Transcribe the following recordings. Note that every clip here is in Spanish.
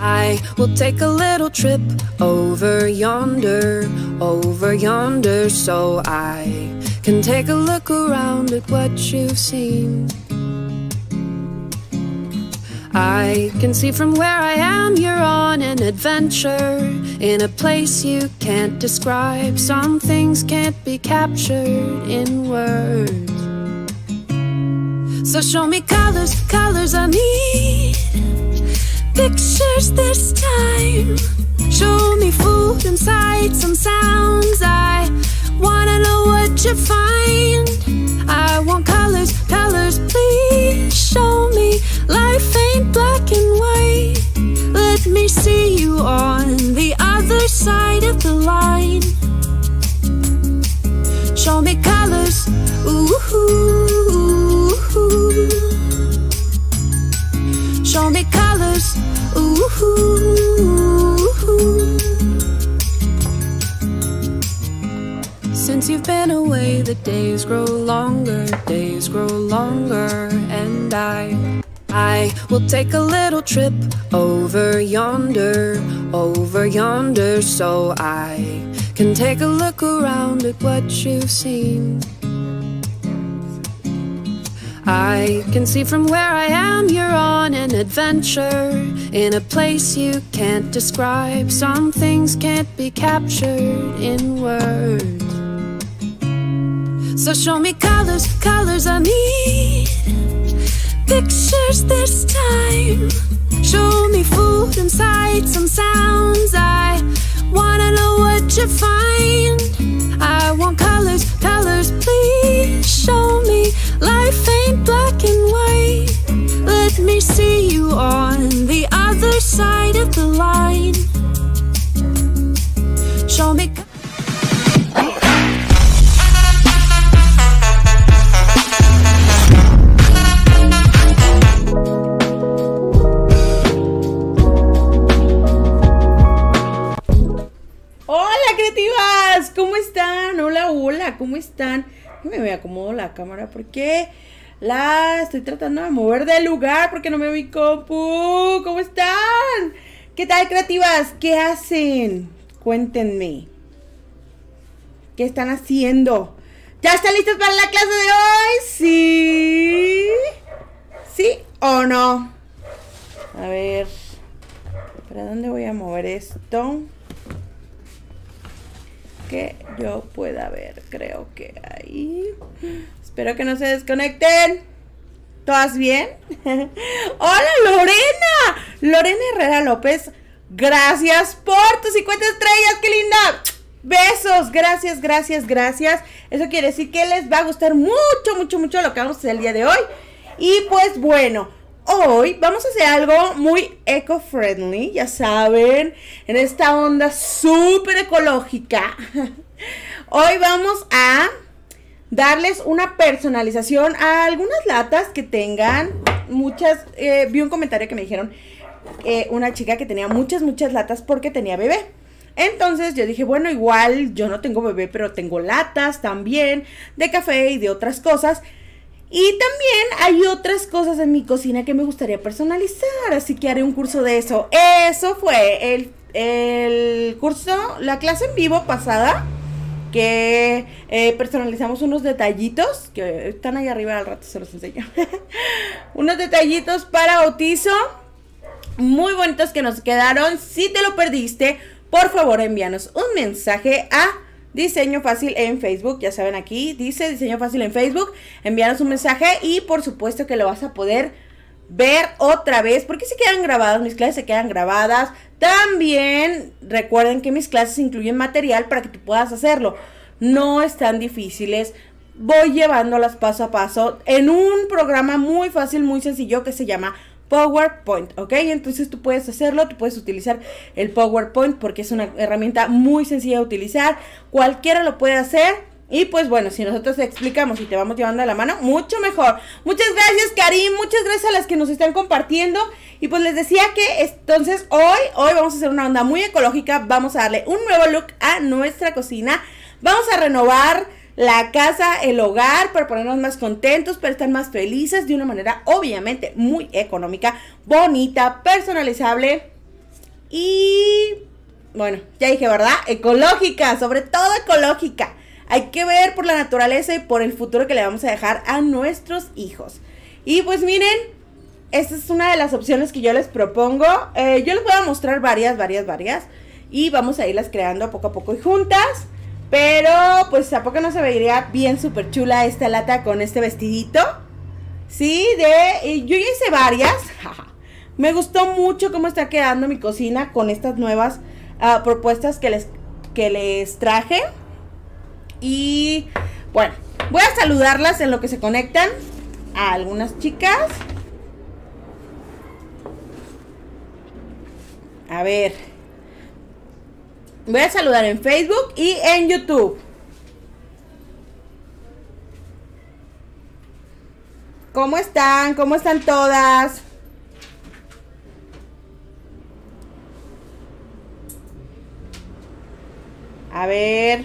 I will take a little trip over yonder, so I can take a look around at what you've seen. I can see from where I am you're on an adventure, in a place you can't describe. Some things can't be captured in words. So show me colors, colors I need, pictures this time. Show me food and sights and sounds. I wanna know what you find. I want colors, colors, please show me. Life ain't black and white. Let me see you on the other side of the line. Show me colors, ooh. Show me colors, ooh. Since you've been away, the days grow longer, and I will take a little trip over yonder, so I can take a look around at what you've seen. I can see from where I am you're on an adventure, in a place you can't describe. Some things can't be captured in words. So show me colors, colors I need, pictures this time. Show me food and sights and sounds. I wanna know what you find. I want colors, colors, please show me. Life ain't black and white. Let me see you on the other side of the line. Show me. Hola creativas, ¿cómo están? Hola, hola, ¿cómo están? Me voy a acomodar la cámara porque la estoy tratando de mover del lugar porque no me vi compu. ¿Cómo están? ¿Qué tal creativas? ¿Qué hacen? Cuéntenme. ¿Qué están haciendo? ¿Ya están listas para la clase de hoy? ¿Sí? ¿Sí o no? A ver, ¿para dónde voy a mover esto? Que yo pueda ver, creo que ahí. Espero que no se desconecten. ¿Todas bien? ¡Hola, Lorena! Lorena Herrera López, gracias por tus 50 estrellas, ¡qué linda! Besos, gracias, gracias, gracias. Eso quiere decir que les va a gustar mucho, mucho, mucho lo que vamos a hacer el día de hoy. Y pues bueno, hoy vamos a hacer algo muy eco-friendly, ya saben, en esta onda súper ecológica. Hoy vamos a darles una personalización a algunas latas que tengan muchas. Vi un comentario que me dijeron, una chica que tenía muchas latas porque tenía bebé. Entonces yo dije, bueno, igual yo no tengo bebé, pero tengo latas también de café y de otras cosas. Y también hay otras cosas en mi cocina que me gustaría personalizar, así que haré un curso de eso. Eso fue el curso, la clase en vivo pasada, que personalizamos unos detallitos, que están ahí arriba, al rato se los enseño. Unos detallitos para bautizo, muy bonitos que nos quedaron. Si te lo perdiste, por favor envíanos un mensaje a Diseño Fácil en Facebook, ya saben, aquí dice Diseño Fácil en Facebook. Envíanos un mensaje y por supuesto que lo vas a poder ver otra vez, porque se quedan grabadas, mis clases se quedan grabadas. También recuerden que mis clases incluyen material para que tú puedas hacerlo. No están difíciles, voy llevándolas paso a paso en un programa muy fácil, muy sencillo que se llama PowerPoint, ¿ok? Entonces tú puedes hacerlo, tú puedes utilizar el PowerPoint porque es una herramienta muy sencilla de utilizar, cualquiera lo puede hacer. Y pues bueno, si nosotros te explicamos y te vamos llevando de la mano, mucho mejor. Muchas gracias, Karim, muchas gracias a las que nos están compartiendo. Y pues les decía que entonces hoy vamos a hacer una onda muy ecológica. Vamos a darle un nuevo look a nuestra cocina. Vamos a renovar la casa, el hogar, para ponernos más contentos, para estar más felices de una manera obviamente muy económica, bonita, personalizable Y bueno, ya dije, ¿verdad? Ecológica, sobre todo ecológica. Hay que ver por la naturaleza y por el futuro que le vamos a dejar a nuestros hijos. Y pues miren, esta es una de las opciones que yo les propongo. Yo les voy a mostrar varias. Y vamos a irlas creando poco a poco y juntas. Pero pues ¿a poco no se vería bien súper chula esta lata con este vestidito? Sí, yo ya hice varias. Me gustó mucho cómo está quedando mi cocina con estas nuevas propuestas que les traje. Y bueno, voy a saludarlas en lo que se conectan a algunas chicas. A ver, voy a saludar en Facebook y en YouTube. ¿Cómo están? ¿Cómo están todas? A ver.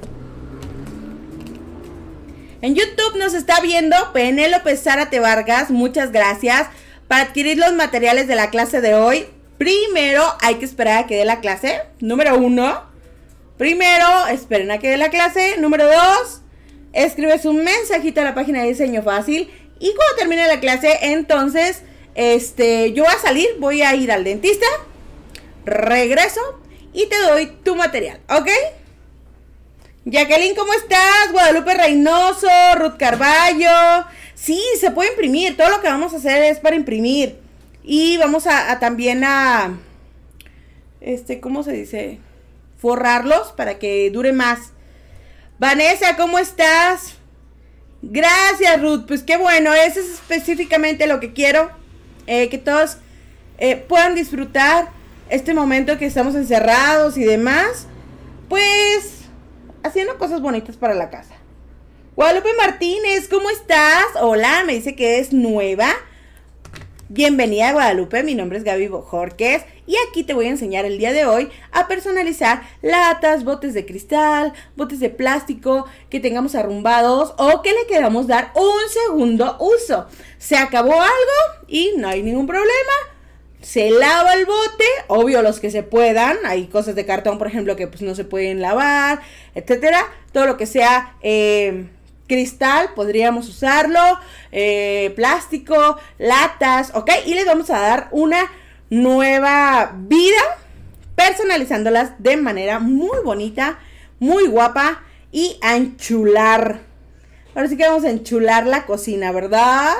En YouTube nos está viendo Penélope Zárate Vargas. Muchas gracias. Para adquirir los materiales de la clase de hoy, primero hay que esperar a que dé la clase. Número 1. Primero, esperen a que dé la clase. Número 2, escribes un mensajito a la página de Diseño Fácil. Y cuando termine la clase, entonces, yo voy a salir, voy a ir al dentista. Regreso y te doy tu material, ¿ok? Jacqueline, ¿cómo estás? Guadalupe Reynoso, Ruth Carballo. Sí, se puede imprimir. Todo lo que vamos a hacer es para imprimir. Y vamos a también a... ¿cómo se dice? Forrarlos para que dure más. Vanessa, ¿cómo estás? Gracias, Ruth. Pues qué bueno. Eso es específicamente lo que quiero. Que todos puedan disfrutar este momento que estamos encerrados y demás. Pues... haciendo cosas bonitas para la casa. Guadalupe Martínez, ¿cómo estás? Hola, me dice que es nueva. Bienvenida, Guadalupe, mi nombre es Gaby Bojorquez y aquí te voy a enseñar el día de hoy a personalizar latas, botes de cristal, botes de plástico que tengamos arrumbados o que le queramos dar un segundo uso. Se acabó algo y no hay ningún problema. Se lava el bote, obvio los que se puedan, hay cosas de cartón por ejemplo que pues no se pueden lavar, etcétera, todo lo que sea cristal podríamos usarlo, plástico, latas, ok, y les vamos a dar una nueva vida personalizándolas de manera muy bonita, muy guapa y a enchular. Ahora sí que vamos a enchular la cocina, ¿verdad?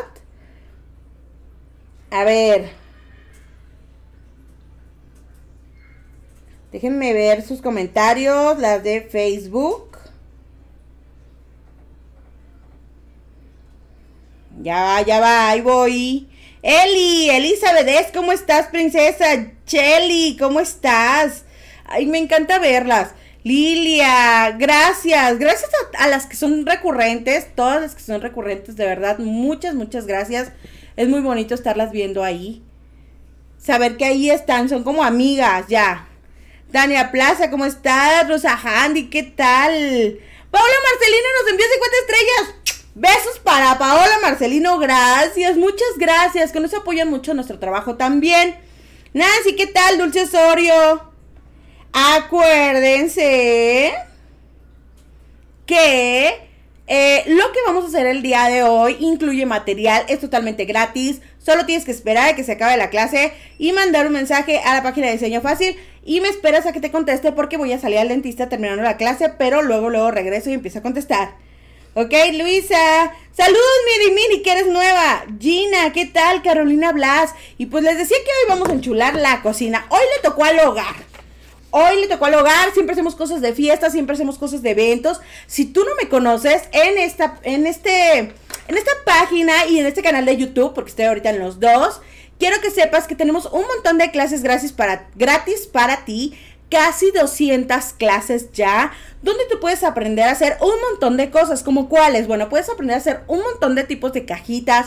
A ver. Déjenme ver sus comentarios, las de Facebook. Ya va, ahí voy. Eli, Elizabeth, ¿cómo estás, princesa? Chelly, ¿cómo estás? Ay, me encanta verlas. Lilia, gracias. Gracias a las que son recurrentes, todas las que son recurrentes, de verdad, muchas gracias. Es muy bonito estarlas viendo ahí. Saber que ahí están, son como amigas, ya. Dania Plaza, ¿cómo estás? Rosa Handy, ¿qué tal? Paola Marcelino nos envió 50 estrellas. Besos para Paola Marcelino, gracias, muchas gracias, que nos apoyan mucho nuestro trabajo también. Nancy, ¿qué tal? Dulce Osorio. Acuérdense que lo que vamos a hacer el día de hoy incluye material, es totalmente gratis. Solo tienes que esperar a que se acabe la clase y mandar un mensaje a la página de Diseño Fácil. Y me esperas a que te conteste porque voy a salir al dentista terminando la clase, pero luego regreso y empiezo a contestar. Ok, Luisa. Saludos, Miri, que eres nueva. Gina, ¿qué tal? Carolina Blas. Y pues les decía que hoy vamos a enchular la cocina. Hoy le tocó al hogar. Siempre hacemos cosas de fiesta, siempre hacemos cosas de eventos. Si tú no me conoces, en esta página y en este canal de YouTube, porque estoy ahorita en los dos, quiero que sepas que tenemos un montón de clases gratis para ti, casi 200 clases ya, donde tú puedes aprender a hacer un montón de cosas, como cuáles. Bueno, puedes aprender a hacer un montón de tipos de cajitas,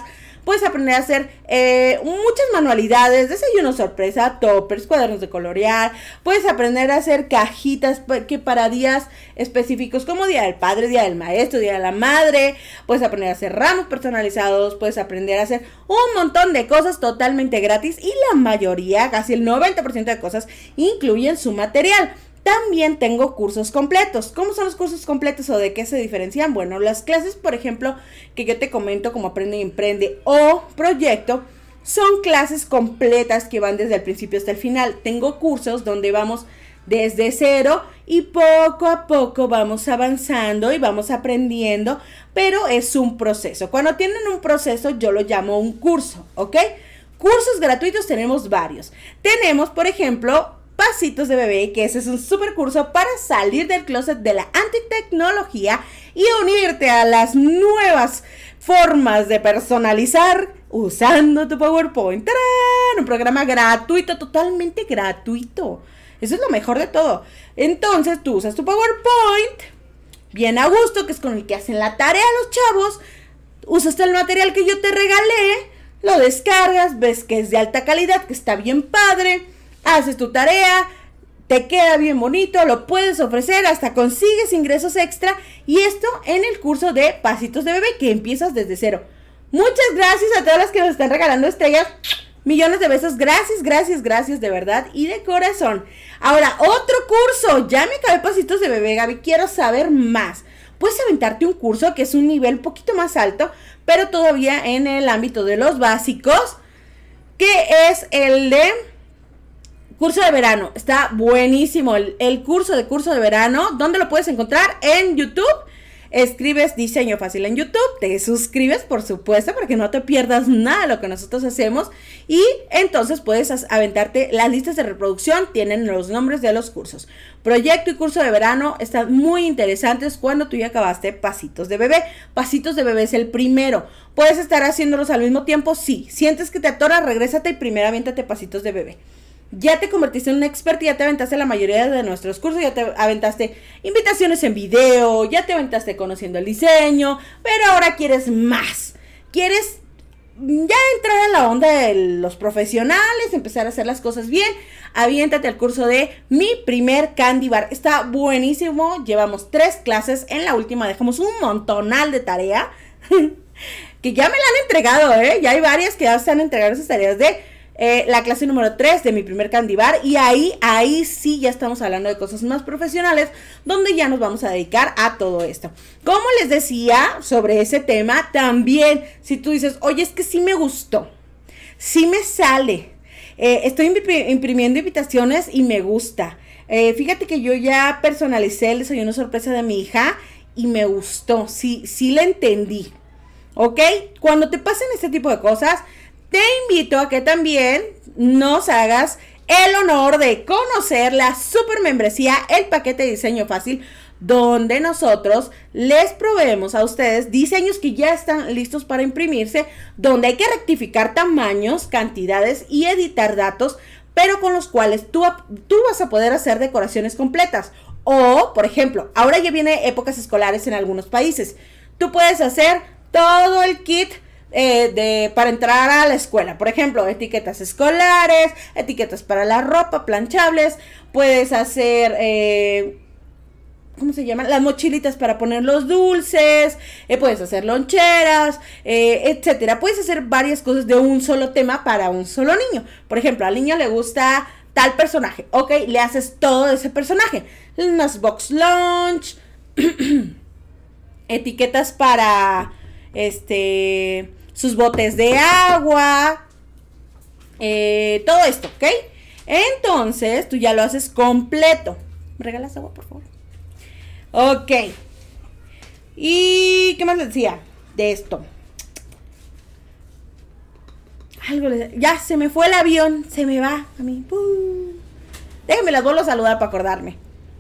puedes aprender a hacer muchas manualidades, desayuno sorpresa, toppers, cuadernos de colorear, puedes aprender a hacer cajitas que para días específicos como Día del Padre, Día del Maestro, Día de la Madre, puedes aprender a hacer ramos personalizados, puedes aprender a hacer un montón de cosas totalmente gratis y la mayoría, casi el 90% de cosas incluyen su material. También tengo cursos completos. ¿Cómo son los cursos completos o de qué se diferencian? Bueno, las clases, por ejemplo, que yo te comento como Aprende y Emprende o Proyecto, son clases completas que van desde el principio hasta el final. Tengo cursos donde vamos desde cero y poco a poco vamos avanzando y vamos aprendiendo, pero es un proceso. Cuando tienen un proceso, yo lo llamo un curso, ¿ok? Cursos gratuitos tenemos varios. Tenemos, por ejemplo, Pasitos de Bebé, que ese es un super curso para salir del closet de la antitecnología y unirte a las nuevas formas de personalizar usando tu PowerPoint. ¡Tarán! Un programa gratuito, totalmente gratuito. Eso es lo mejor de todo. Entonces tú usas tu PowerPoint bien a gusto, que es con el que hacen la tarea los chavos. Usas el material que yo te regalé, lo descargas, ves que es de alta calidad, que está bien padre. Haces tu tarea, te queda bien bonito, lo puedes ofrecer, hasta consigues ingresos extra. Y esto en el curso de Pasitos de Bebé, que empiezas desde cero. Muchas gracias a todas las que nos están regalando estrellas. Millones de besos, gracias, gracias, gracias de verdad y de corazón. Ahora, otro curso, ya me acabé Pasitos de Bebé, Gaby, quiero saber más. Puedes aventarte un curso que es un nivel poquito más alto, pero todavía en el ámbito de los básicos, que es el de curso de verano. Está buenísimo el curso de verano. ¿Dónde lo puedes encontrar? En YouTube. Escribes Diseño Fácil en YouTube, te suscribes, por supuesto, para que no te pierdas nada de lo que nosotros hacemos. Y entonces puedes aventarte las listas de reproducción, tienen los nombres de los cursos. Proyecto y curso de verano están muy interesantes cuando tú ya acabaste Pasitos de Bebé. Pasitos de Bebé es el primero. ¿Puedes estar haciéndolos al mismo tiempo? Sí. ¿Sientes que te atoras? Regrésate y primero aviéntate Pasitos de Bebé. Ya te convertiste en un experto, ya te aventaste la mayoría de nuestros cursos, ya te aventaste invitaciones en video, ya te aventaste conociendo el diseño, pero ahora quieres más. Quieres ya entrar a la onda de los profesionales, empezar a hacer las cosas bien. Aviéntate al curso de Mi Primer Candy Bar. Está buenísimo, llevamos 3 clases, en la última dejamos un montonal de tarea que ya me la han entregado, ya hay varias que ya se han entregado esas tareas de la clase número 3 de Mi Primer Candy Bar. Y ahí sí ya estamos hablando de cosas más profesionales, donde ya nos vamos a dedicar a todo esto. Como les decía sobre ese tema, también si tú dices, oye, es que sí me gustó, sí me sale, estoy imprimiendo invitaciones y me gusta, fíjate que yo ya personalicé el desayuno sorpresa de mi hija y me gustó, sí la entendí, ¿ok? Cuando te pasen este tipo de cosas, te invito a que también nos hagas el honor de conocer la super membresía, el paquete de diseño fácil, donde nosotros les proveemos a ustedes diseños que ya están listos para imprimirse, donde hay que rectificar tamaños, cantidades y editar datos, pero con los cuales tú vas a poder hacer decoraciones completas. O, por ejemplo, ahora ya viene épocas escolares en algunos países. Tú puedes hacer todo el kit para entrar a la escuela, por ejemplo, etiquetas escolares, etiquetas para la ropa, planchables, puedes hacer, ¿cómo se llaman? Las mochilitas para poner los dulces, puedes hacer loncheras, etcétera. Puedes hacer varias cosas de un solo tema para un solo niño. Por ejemplo, al niño le gusta tal personaje, ok, le haces todo de ese personaje, unas box lunch, etiquetas para sus botes de agua, todo esto, ¿ok? Entonces, tú ya lo haces completo. ¿Me regalas agua, por favor? Ok. ¿Y qué más les decía de esto? Ya se me fue el avión, se me va a mí. Déjenme las vuelvo a saludar para acordarme.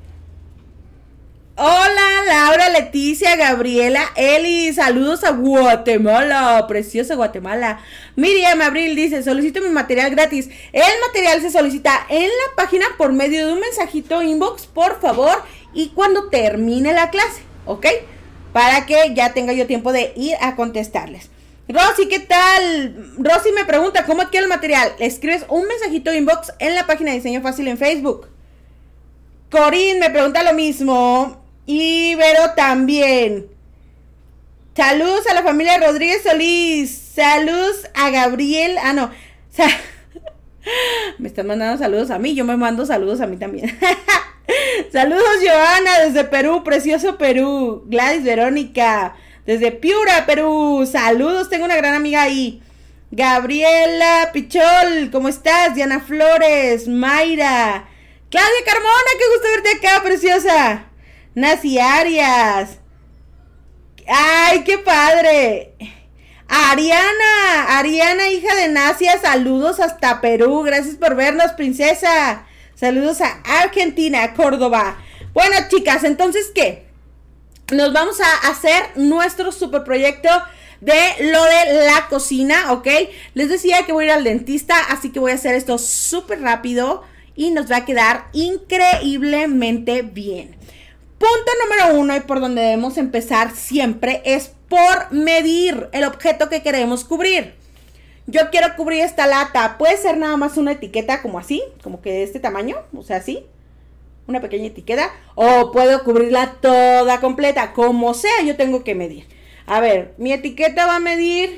Hola, Laura, Leticia, Gabriela, Eli, saludos a Guatemala, preciosa Guatemala. Miriam Abril dice, solicito mi material gratis. El material se solicita en la página por medio de un mensajito inbox, por favor, y cuando termine la clase, ¿ok? Para que ya tenga yo tiempo de ir a contestarles. Rosy, ¿qué tal? Rosy me pregunta, ¿cómo adquiero el material? Le escribes un mensajito inbox en la página de Diseño Fácil en Facebook. Corín me pregunta lo mismo. Y Vero también. Saludos a la familia Rodríguez Solís. Saludos a Gabriel. Ah, no. Me están mandando saludos a mí. Yo me mando saludos a mí también. Saludos, Joana, desde Perú. Precioso Perú. Gladys Verónica, desde Piura, Perú. Saludos, tengo una gran amiga ahí. Gabriela Pichol, ¿cómo estás? Diana Flores, Mayra. Claudia Carmona, qué gusto verte acá, preciosa. Nancy Arias. Ay, qué padre. Ariana, hija de Nacia, saludos hasta Perú. Gracias por vernos, princesa. Saludos a Argentina, Córdoba. Bueno, chicas, entonces, ¿qué? Nos vamos a hacer nuestro super proyecto de lo de la cocina, ¿ok? Les decía que voy a ir al dentista, así que voy a hacer esto súper rápido y nos va a quedar increíblemente bien. Punto número 1, y por donde debemos empezar siempre, es por medir el objeto que queremos cubrir. Yo quiero cubrir esta lata. Puede ser nada más una etiqueta como así, como que de este tamaño, o sea, así. Una pequeña etiqueta. O puedo cubrirla toda completa, como sea, yo tengo que medir. A ver, mi etiqueta va a medir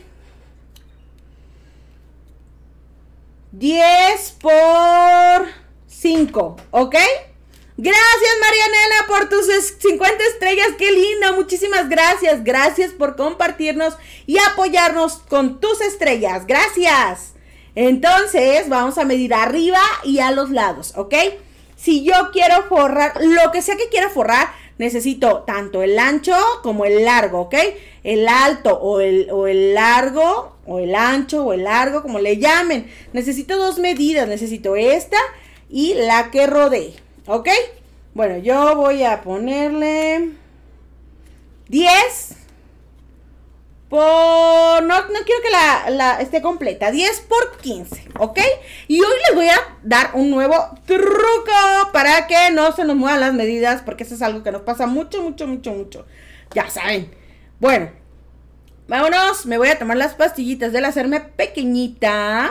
10 por 5, ¿ok? Gracias, Marianela, por tus 50 estrellas. Qué lindo, muchísimas gracias. Gracias por compartirnos y apoyarnos con tus estrellas. Gracias. Entonces, vamos a medir arriba y a los lados, ¿ok? Si yo quiero forrar, lo que sea que quiera forrar, necesito tanto el ancho como el largo, ¿ok? El alto o el largo, o el ancho o el largo, como le llamen. Necesito dos medidas, necesito esta y la que rodee. ¿Ok? Bueno, yo voy a ponerle 10 por... No quiero que la esté completa. 10 por 15, ¿ok? Y hoy les voy a dar un nuevo truco para que no se nos muevan las medidas, porque eso es algo que nos pasa mucho. Ya saben. Bueno, vámonos. Me voy a tomar las pastillitas del hacerme pequeñita.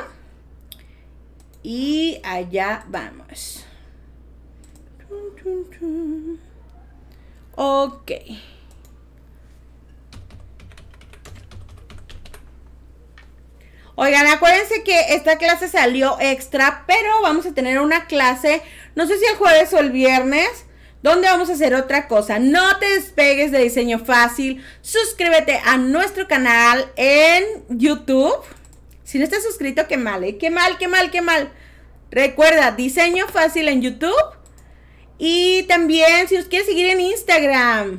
Y allá vamos. Ok. Oigan, acuérdense que esta clase salió extra, pero vamos a tener una clase, no sé si el jueves o el viernes, donde vamos a hacer otra cosa. No te despegues de Diseño Fácil. Suscríbete a nuestro canal en YouTube. Si no estás suscrito, qué mal, ¿eh? Qué mal. Recuerda, Diseño Fácil en YouTube. Y también, si nos quieres seguir en Instagram,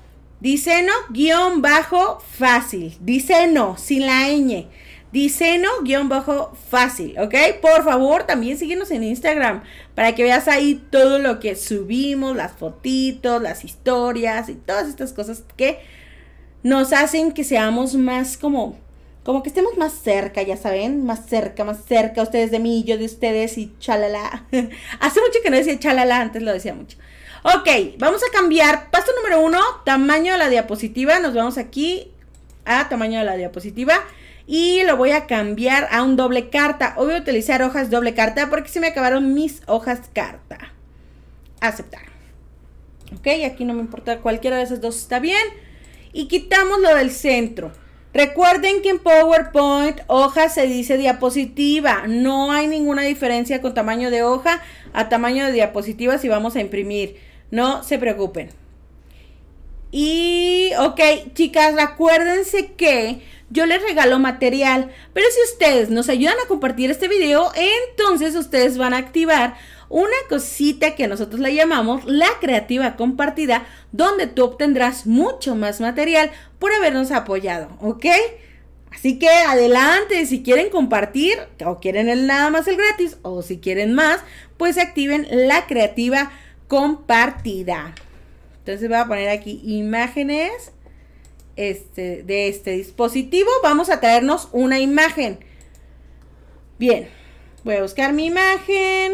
Diseño_fácil. Diseño, sin la ñ. Diseño_fácil, ¿ok? Por favor, también síguenos en Instagram para que veas ahí todo lo que subimos, las fotitos, las historias y todas estas cosas que nos hacen que seamos más como que estemos más cerca, ya saben, más cerca, ustedes de mí, yo de ustedes y chalala. Hace mucho que no decía chalala, antes lo decía mucho. Ok, vamos a cambiar, paso número 1, tamaño de la diapositiva, nos vamos aquí a tamaño de la diapositiva y lo voy a cambiar a un doble carta. Hoy voy a utilizar hojas doble carta porque se me acabaron mis hojas carta. Aceptar. Ok, aquí no me importa, cualquiera de esas dos está bien. Y quitamos lo del centro. Recuerden que en PowerPoint hoja se dice diapositiva. No hay ninguna diferencia con tamaño de hoja a tamaño de diapositiva si vamos a imprimir. No se preocupen. Y, ok, chicas, acuérdense que yo les regalo material. Pero si ustedes nos ayudan a compartir este video, entonces ustedes van a activar una cosita que nosotros le llamamos la creativa compartida, donde tú obtendrás mucho más material por habernos apoyado, ¿ok? Así que adelante, si quieren compartir o quieren nada más el gratis o si quieren más, pues activen la creativa compartida. Entonces voy a poner aquí imágenes de este dispositivo. Vamos a traernos una imagen. Bien, voy a buscar mi imagen.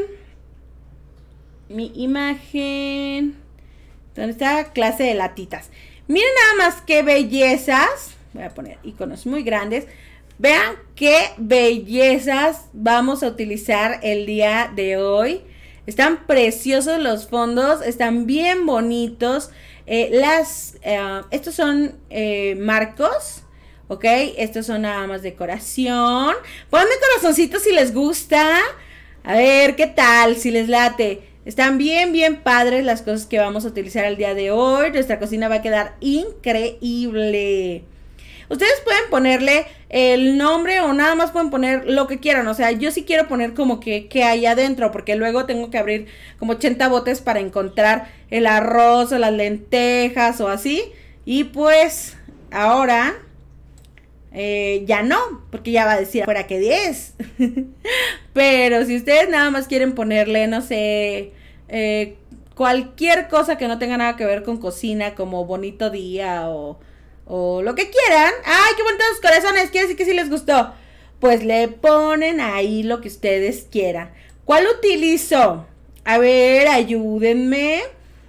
¿Dónde está? Clase de latitas. Miren nada más qué bellezas. voy a poner iconos muy grandes. Vean qué bellezas vamos a utilizar el día de hoy. Están preciosos los fondos, están bien bonitos. Estos son marcos, ¿ok? Estos son nada más decoración. Ponme corazoncitos si les gusta. A ver, ¿qué tal? Si les late. Están bien padres las cosas que vamos a utilizar el día de hoy. Nuestra cocina va a quedar increíble. Ustedes pueden ponerle el nombre o nada más pueden poner lo que quieran. O sea, yo sí quiero poner como que hay adentro, porque luego tengo que abrir como 80 botes para encontrar el arroz o las lentejas o así. Y pues ahora ya no, porque ya va a decir afuera que 10. Pero si ustedes nada más quieren ponerle, no sé, cualquier cosa que no tenga nada que ver con cocina, como bonito día o lo que quieran. ¡Ay, qué bonitos corazones! Quiere decir que sí les gustó. Pues le ponen ahí lo que ustedes quieran. ¿Cuál utilizo? A ver, ayúdenme.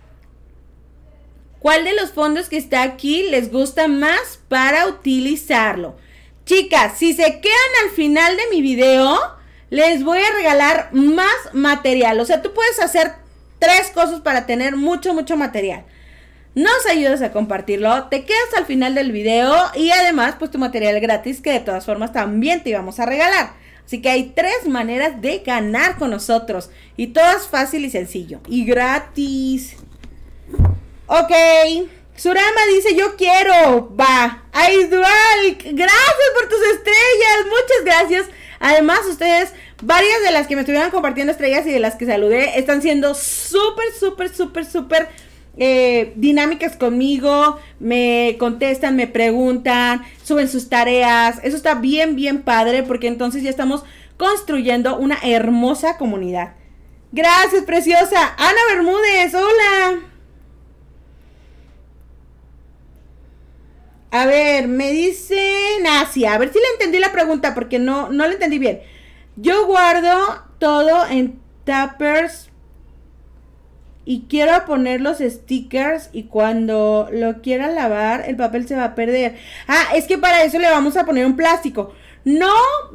¿Cuál de los fondos que está aquí les gusta más para utilizarlo? Chicas, si se quedan al final de mi video, les voy a regalar más material. O sea, tú puedes hacer 3 cosas para tener mucho material. Nos ayudas a compartirlo, te quedas al final del video y además pues tu material gratis que de todas formas también te íbamos a regalar. Así que hay 3 maneras de ganar con nosotros y todo es fácil y sencillo y gratis. Ok, Surama dice yo quiero, va. Aidwal, gracias por tus estrellas, muchas gracias. Además ustedes, varias de las que me estuvieron compartiendo estrellas y de las que saludé están siendo súper dinámicas conmigo, me contestan, me preguntan, suben sus tareas. Eso está bien padre porque entonces ya estamos construyendo una hermosa comunidad. Gracias, preciosa. Ana Bermúdez, hola. A ver, me dice Nasia, a ver si le entendí la pregunta porque no la entendí bien. Yo guardo todo en tuppers y quiero poner los stickers y cuando lo quiera lavar el papel se va a perder. Ah, es que para eso le vamos a poner un plástico. No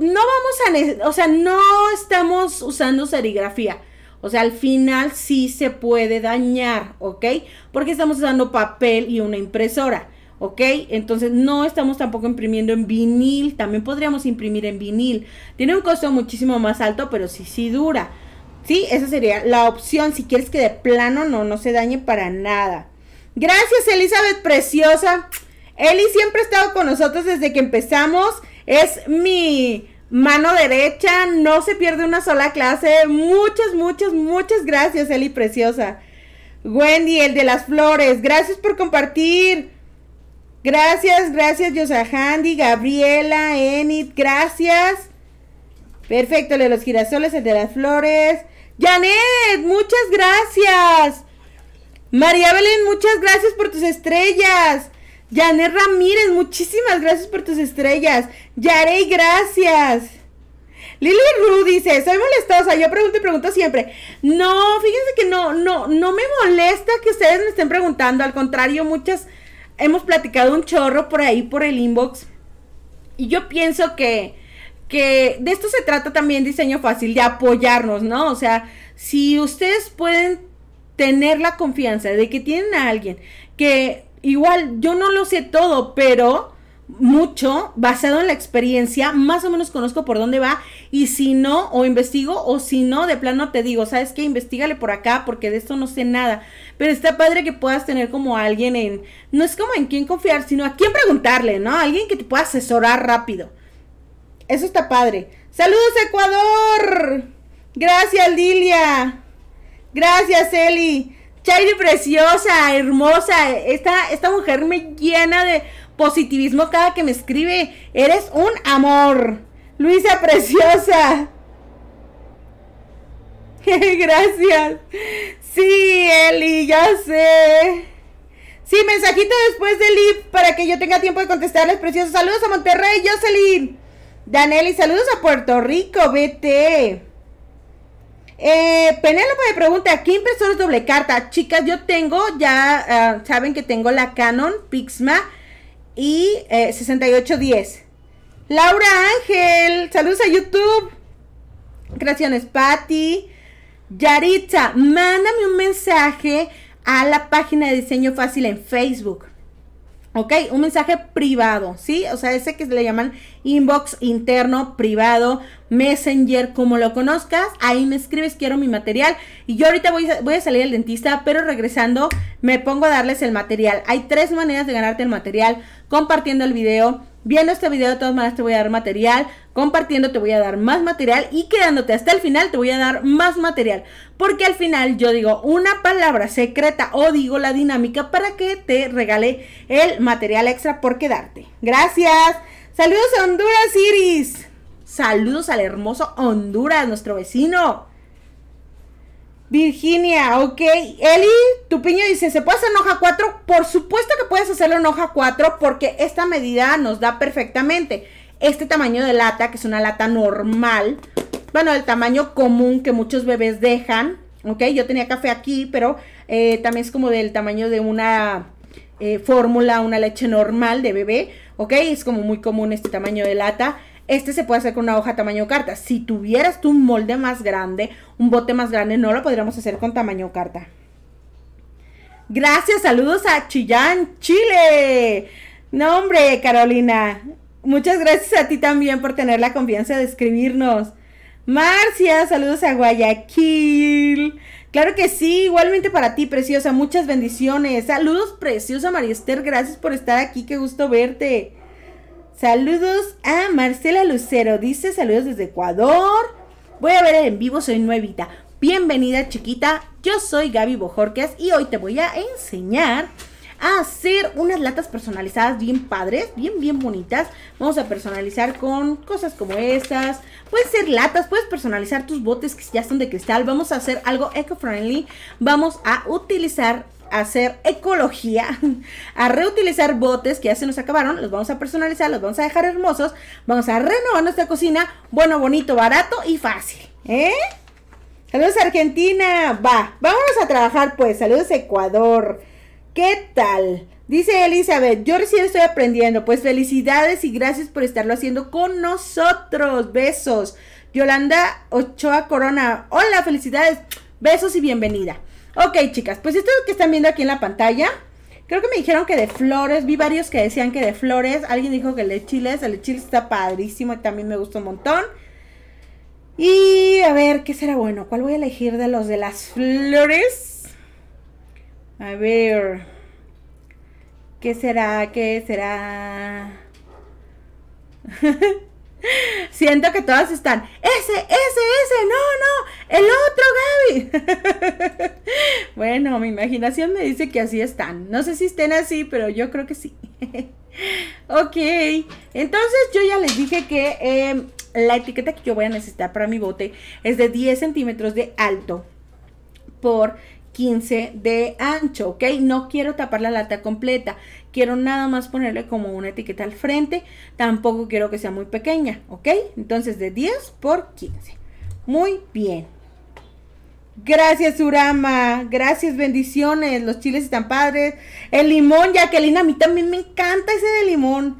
vamos a, o sea, no estamos usando serigrafía. O sea, al final sí se puede dañar, ¿ok? Porque estamos usando papel y una impresora, ¿ok? Entonces no estamos tampoco imprimiendo en vinil. También podríamos imprimir en vinil. Tiene un costo muchísimo más alto, pero sí dura. Sí, esa sería la opción si quieres que de plano no se dañe para nada. Gracias, Elizabeth, preciosa. Eli siempre ha estado con nosotros desde que empezamos. Es mi mano derecha, no se pierde una sola clase. Muchas gracias, Eli, preciosa. Wendy, el de las flores, gracias por compartir. Gracias, Yosahandi, Gabriela, Enid, gracias. Perfecto, el de los girasoles, el de las flores. Janet, muchas gracias. María Belén, muchas gracias por tus estrellas. Janet Ramírez, muchísimas gracias por tus estrellas. Yarey, gracias. Lili Ru dice, soy molestosa, yo pregunto y pregunto siempre. No, fíjense que no me molesta que ustedes me estén preguntando. Al contrario, muchas hemos platicado un chorro por ahí, por el inbox. Y yo pienso que de esto se trata también Diseño Fácil, de apoyarnos, ¿no? O sea, si ustedes pueden tener la confianza de que tienen a alguien que igual yo no lo sé todo, pero mucho basado en la experiencia, más o menos conozco por dónde va y si no, o investigo o si no, de plano te digo, ¿sabes qué? Investígale por acá porque de esto no sé nada, pero está padre que puedas tener como alguien no es como en quién confiar, sino a quién preguntarle, ¿no? Alguien que te pueda asesorar rápido. Eso está padre. ¡Saludos, Ecuador! Gracias, Lilia. Gracias, Eli. Chairi, preciosa, hermosa. Esta mujer me llena de positivismo cada que me escribe. Eres un amor. Luisa, preciosa. Gracias. Sí, Eli, ya sé. Sí, mensajito después del live para que yo tenga tiempo de contestarles, preciosos. Saludos a Monterrey, Jocelyn. Danelli, saludos a Puerto Rico, vete. Penélope me pregunta, ¿qué impresora es doble carta? Chicas, yo tengo ya, saben que tengo la Canon Pixma y 6810. Laura Ángel, saludos a YouTube. Gracias, Patti. Yaritza, mándame un mensaje a la página de Diseño Fácil en Facebook. Ok, un mensaje privado, ¿sí? O sea, ese que le llaman inbox interno, privado, messenger, como lo conozcas. Ahí me escribes, quiero mi material. Y yo ahorita voy a salir del dentista, pero regresando me pongo a darles el material. Hay 3 maneras de ganarte el material: compartiendo el video, viendo este video, de todas maneras te voy a dar material, compartiendo te voy a dar más material, y quedándote hasta el final te voy a dar más material, porque al final yo digo una palabra secreta o digo la dinámica para que te regale el material extra por quedarte. Gracias. Saludos a Honduras, Iris. Saludos al hermoso Honduras, nuestro vecino. Virginia, ok. Eli Tupiño dice, ¿se puede hacer en hoja 4? Por supuesto que puedes hacerlo en hoja 4, porque esta medida nos da perfectamente este tamaño de lata, que es una lata normal. Bueno, el tamaño común que muchos bebés dejan, ok. Yo tenía café aquí, pero también es como del tamaño de una fórmula, una leche normal de bebé, ok. Es como muy común este tamaño de lata. Este se puede hacer con una hoja tamaño carta. Si tuvieras tú un molde más grande, un bote más grande, no lo podríamos hacer con tamaño carta. Gracias, saludos a Chillán, Chile. No, hombre, Carolina. Muchas gracias a ti también por tener la confianza de escribirnos. Marcia, saludos a Guayaquil. Claro que sí, igualmente para ti, preciosa. Muchas bendiciones. Saludos, preciosa María Esther. Gracias por estar aquí, qué gusto verte. Saludos a Marcela Lucero, dice saludos desde Ecuador. Voy a ver en vivo, soy nuevita. Bienvenida, chiquita, yo soy Gaby Bojorquez y hoy te voy a enseñar a hacer unas latas personalizadas bien padres, bien bonitas. Vamos a personalizar con cosas como estas. Pueden ser latas, puedes personalizar tus botes que ya son de cristal. Vamos a hacer algo eco-friendly. Vamos a hacer ecología, a reutilizar botes que ya se nos acabaron, los vamos a personalizar, los vamos a dejar hermosos, vamos a renovar nuestra cocina, bueno, bonito, barato y fácil, Saludos Argentina, vámonos a trabajar pues. Saludos Ecuador, ¿qué tal? Dice Elizabeth, yo recién estoy aprendiendo, pues felicidades y gracias por estarlo haciendo con nosotros, besos. Yolanda Ochoa Corona, hola, felicidades, besos y bienvenida. Ok, chicas, pues esto que están viendo aquí en la pantalla, creo que me dijeron que de flores, vi varios que decían que de flores, alguien dijo que el de chiles está padrísimo y también me gustó un montón. Y a ver, ¿qué será bueno? ¿Cuál voy a elegir de los de las flores? A ver, ¿qué será? Siento que todas están, ese, no, el otro, Gaby. Bueno, mi imaginación me dice que así están. No sé si estén así, pero yo creo que sí. Ok, entonces yo ya les dije que la etiqueta que yo voy a necesitar para mi bote es de 10 centímetros de alto por 15 de ancho, ¿ok? No quiero tapar la lata completa, quiero nada más ponerle como una etiqueta al frente, tampoco quiero que sea muy pequeña, ¿ok? Entonces de 10 por 15, muy bien. Gracias Urama, gracias, bendiciones, los chiles están padres, el limón, Jacqueline, a mí también me encanta ese de limón.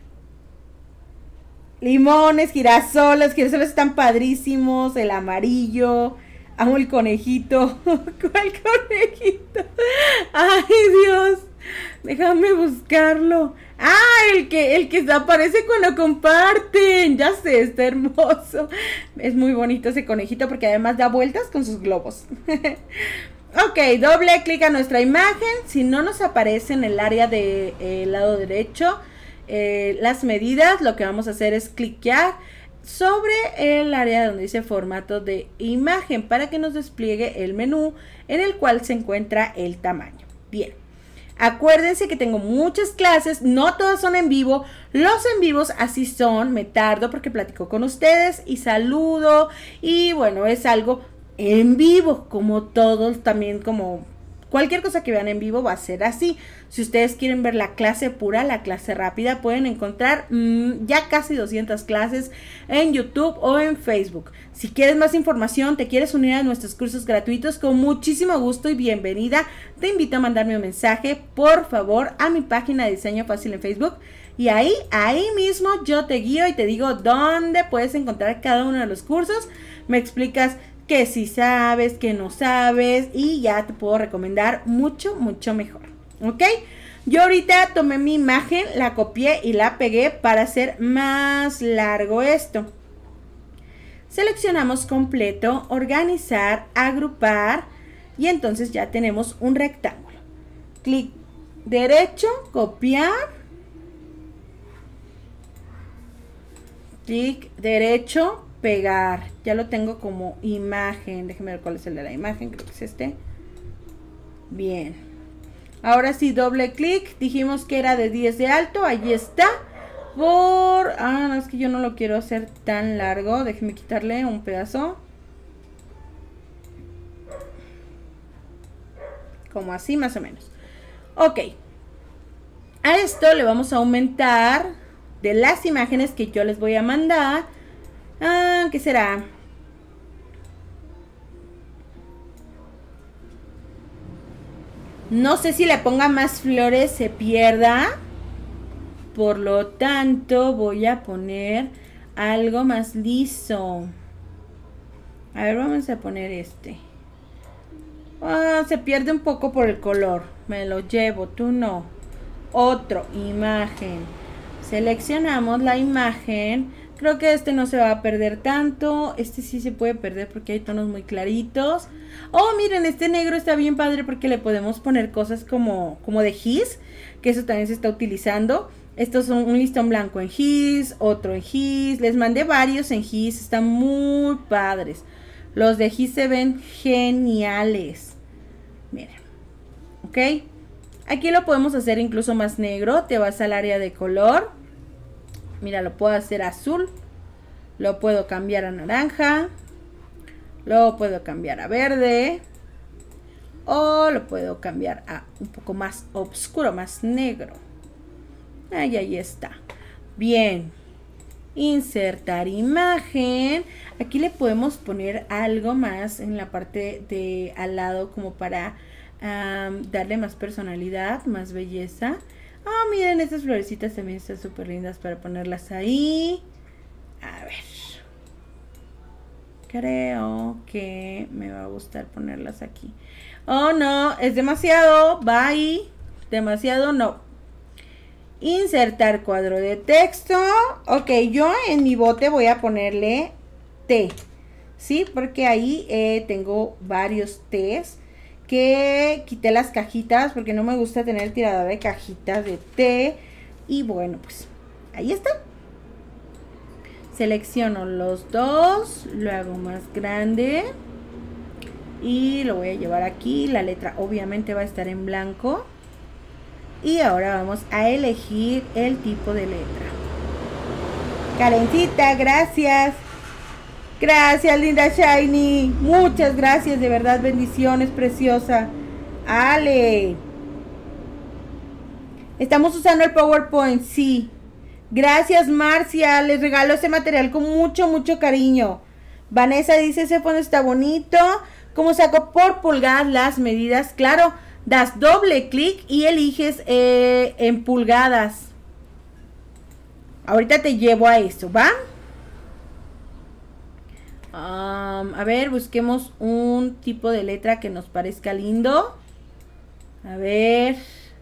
Limones, girasoles están padrísimos, el amarillo. Amo el conejito. ¿Cuál conejito? Ay, Dios. Déjame buscarlo. Ah, el que aparece cuando comparten. Ya sé, está hermoso. Es muy bonito ese conejito porque además da vueltas con sus globos. Ok, doble clic a nuestra imagen. Si no nos aparece en el área del lado derecho las medidas, lo que vamos a hacer es cliquear sobre el área donde dice formato de imagen para que nos despliegue el menú en el cual se encuentra el tamaño. Bien, acuérdense que tengo muchas clases, no todas son en vivo, los en vivos así son, me tardo porque platico con ustedes y saludo y bueno, es algo en vivo como todos, también como cualquier cosa que vean en vivo va a ser así. Si ustedes quieren ver la clase pura, la clase rápida, pueden encontrar ya casi 200 clases en YouTube o en Facebook. Si quieres más información, te quieres unir a nuestros cursos gratuitos, con muchísimo gusto y bienvenida. Te invito a mandarme un mensaje, por favor, a mi página de Diseño Fácil en Facebook. Y ahí mismo yo te guío y te digo dónde puedes encontrar cada uno de los cursos. Me explicas que si sabes, que no sabes, y ya te puedo recomendar mucho mejor, ¿ok? Yo ahorita tomé mi imagen, la copié y la pegué para hacer más largo esto. Seleccionamos completo, organizar, agrupar, y entonces ya tenemos un rectángulo. Clic derecho, copiar. Clic derecho, pegar. Ya lo tengo como imagen. Déjenme ver cuál es el de la imagen. Creo que es este. Bien. Ahora sí, doble clic. Dijimos que era de 10 de alto. Ahí está. No, es que yo no lo quiero hacer tan largo. Déjenme quitarle un pedazo. Como así, más o menos. Ok. A esto le vamos a aumentar de las imágenes que yo les voy a mandar. ¿Qué será? No sé si le ponga más flores se pierda. Por lo tanto, voy a poner algo más liso. A ver, vamos a poner este. Se pierde un poco por el color. Me lo llevo, tú no. Otro, imagen. Seleccionamos la imagen. Creo que este no se va a perder tanto. Este sí se puede perder porque hay tonos muy claritos. Oh, miren, este negro está bien padre porque le podemos poner cosas como de gis, que eso también se está utilizando. Estos son un listón blanco en gis, otro en gis. Les mandé varios en gis, están muy padres. Los de gis se ven geniales. Miren, ok. Aquí lo podemos hacer incluso más negro. Te vas al área de color. Mira, lo puedo hacer azul. Lo puedo cambiar a naranja. Lo puedo cambiar a verde. O lo puedo cambiar a un poco más oscuro, más negro. Ahí está. Bien. Insertar imagen. Aquí le podemos poner algo más en la parte de al lado como para darle más personalidad, más belleza. Miren, estas florecitas también están súper lindas para ponerlas ahí. A ver. Creo que me va a gustar ponerlas aquí. Oh, no, es demasiado. Bye. Demasiado, no. Insertar cuadro de texto. Ok, yo en mi bote voy a ponerle T. ¿Sí? Porque ahí tengo varios T's. Que quité las cajitas porque no me gusta tener tirador de cajitas de té. Y bueno, pues ahí está. Selecciono los dos, lo hago más grande y lo voy a llevar aquí. La letra obviamente va a estar en blanco. Y ahora vamos a elegir el tipo de letra. Karencita, gracias. Gracias, linda Shiny. Muchas gracias, de verdad, bendiciones, preciosa. Ale. Estamos usando el PowerPoint, sí. Gracias, Marcia. Les regalo ese material con mucho cariño. Vanessa dice, ese fondo está bonito. ¿Cómo saco por pulgadas las medidas? Claro, das doble clic y eliges en pulgadas. Ahorita te llevo a eso, ¿va? A ver, busquemos un tipo de letra que nos parezca lindo. A ver.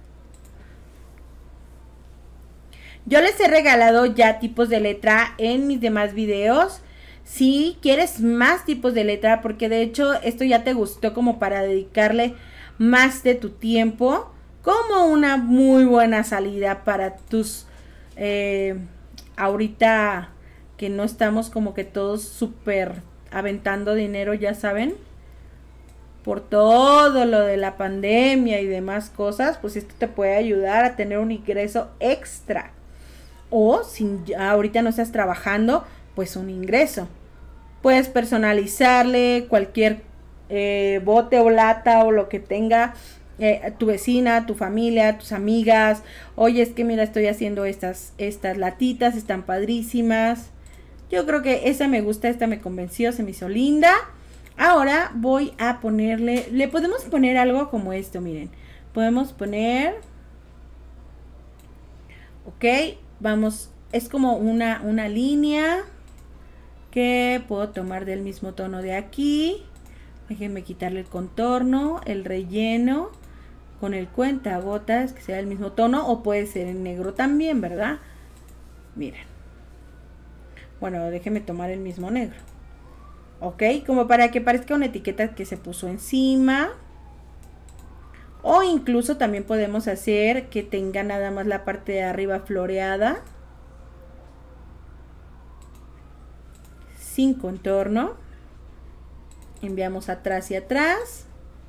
Yo les he regalado ya tipos de letra en mis demás videos. Si quieres más tipos de letra, porque de hecho esto ya te gustó como para dedicarle más de tu tiempo, como una muy buena salida para tus ahorita que no estamos como que todos súper aventando dinero, ya saben, por todo lo de la pandemia y demás cosas, pues esto te puede ayudar a tener un ingreso extra. O si ahorita no estás trabajando, pues un ingreso. Puedes personalizarle cualquier bote o lata o lo que tenga tu vecina, tu familia, tus amigas. Oye, es que mira, estoy haciendo estas latitas, están padrísimas. Yo creo que esa me gusta, esta me convenció, se me hizo linda. Ahora voy a ponerle, le podemos poner algo como esto, miren. Podemos poner, ok, vamos, es como una línea que puedo tomar del mismo tono de aquí. Déjenme quitarle el contorno, el relleno con el cuentagotas, que sea el mismo tono, o puede ser en negro también, ¿verdad? Miren. Bueno, déjenme tomar el mismo negro. Ok, como para que parezca una etiqueta que se puso encima. O incluso también podemos hacer que tenga nada más la parte de arriba floreada, sin contorno. Enviamos atrás y atrás.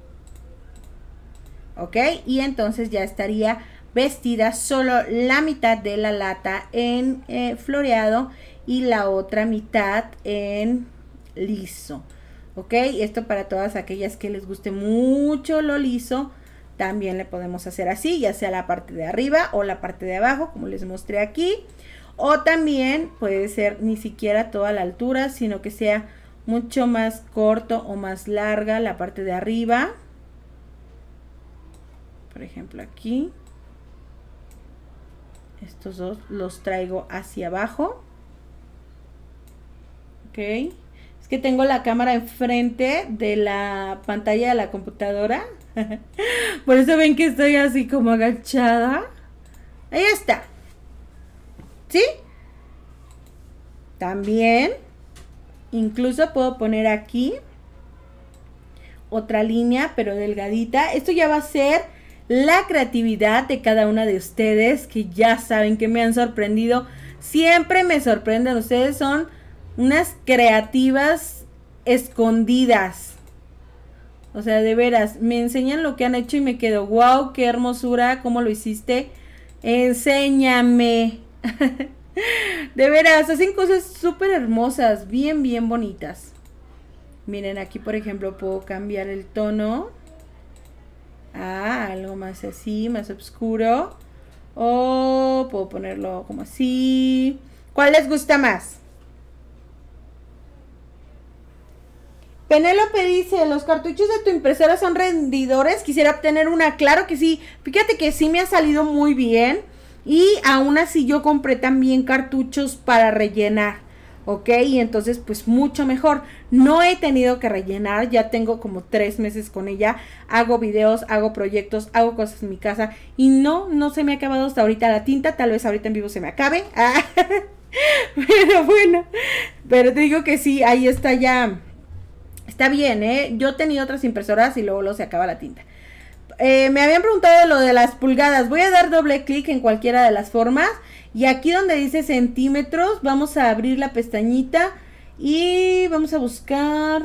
Ok, y entonces ya estaría vestida solo la mitad de la lata en floreado y la otra mitad en liso. Ok, esto para todas aquellas que les guste mucho lo liso, también le podemos hacer así, ya sea la parte de arriba o la parte de abajo, como les mostré aquí. O también puede ser ni siquiera toda la altura, sino que sea mucho más corto o más larga la parte de arriba. Por ejemplo aquí. Estos dos los traigo hacia abajo. Ok. Es que tengo la cámara enfrente de la pantalla de la computadora. Por eso ven que estoy así como agachada. Ahí está. ¿Sí? También, incluso puedo poner aquí otra línea, pero delgadita. Esto ya va a ser la creatividad de cada una de ustedes, que ya saben que me han sorprendido. Siempre me sorprenden. Ustedes son unas creativas escondidas. O sea, de veras, me enseñan lo que han hecho y me quedo, wow, qué hermosura, cómo lo hiciste. Enséñame. De veras, hacen cosas súper hermosas, bien, bien bonitas. Miren, aquí por ejemplo puedo cambiar el tono a algo más así, más oscuro. O puedo ponerlo como así. ¿Cuál les gusta más? Penélope dice, ¿los cartuchos de tu impresora son rendidores? Quisiera obtener una. Claro que sí. Fíjate que sí me ha salido muy bien. Y aún así yo compré también cartuchos para rellenar. Ok, y entonces pues mucho mejor. No he tenido que rellenar, ya tengo como 3 meses con ella. Hago videos, hago proyectos, hago cosas en mi casa. Y no se me ha acabado hasta ahorita la tinta. Tal vez ahorita en vivo se me acabe. Pero bueno, pero te digo que sí, ahí está ya. Está bien, yo he tenido otras impresoras y luego se acaba la tinta. Me habían preguntado lo de las pulgadas. Voy a dar doble clic en cualquiera de las formas. Y aquí donde dice centímetros, vamos a abrir la pestañita y vamos a buscar.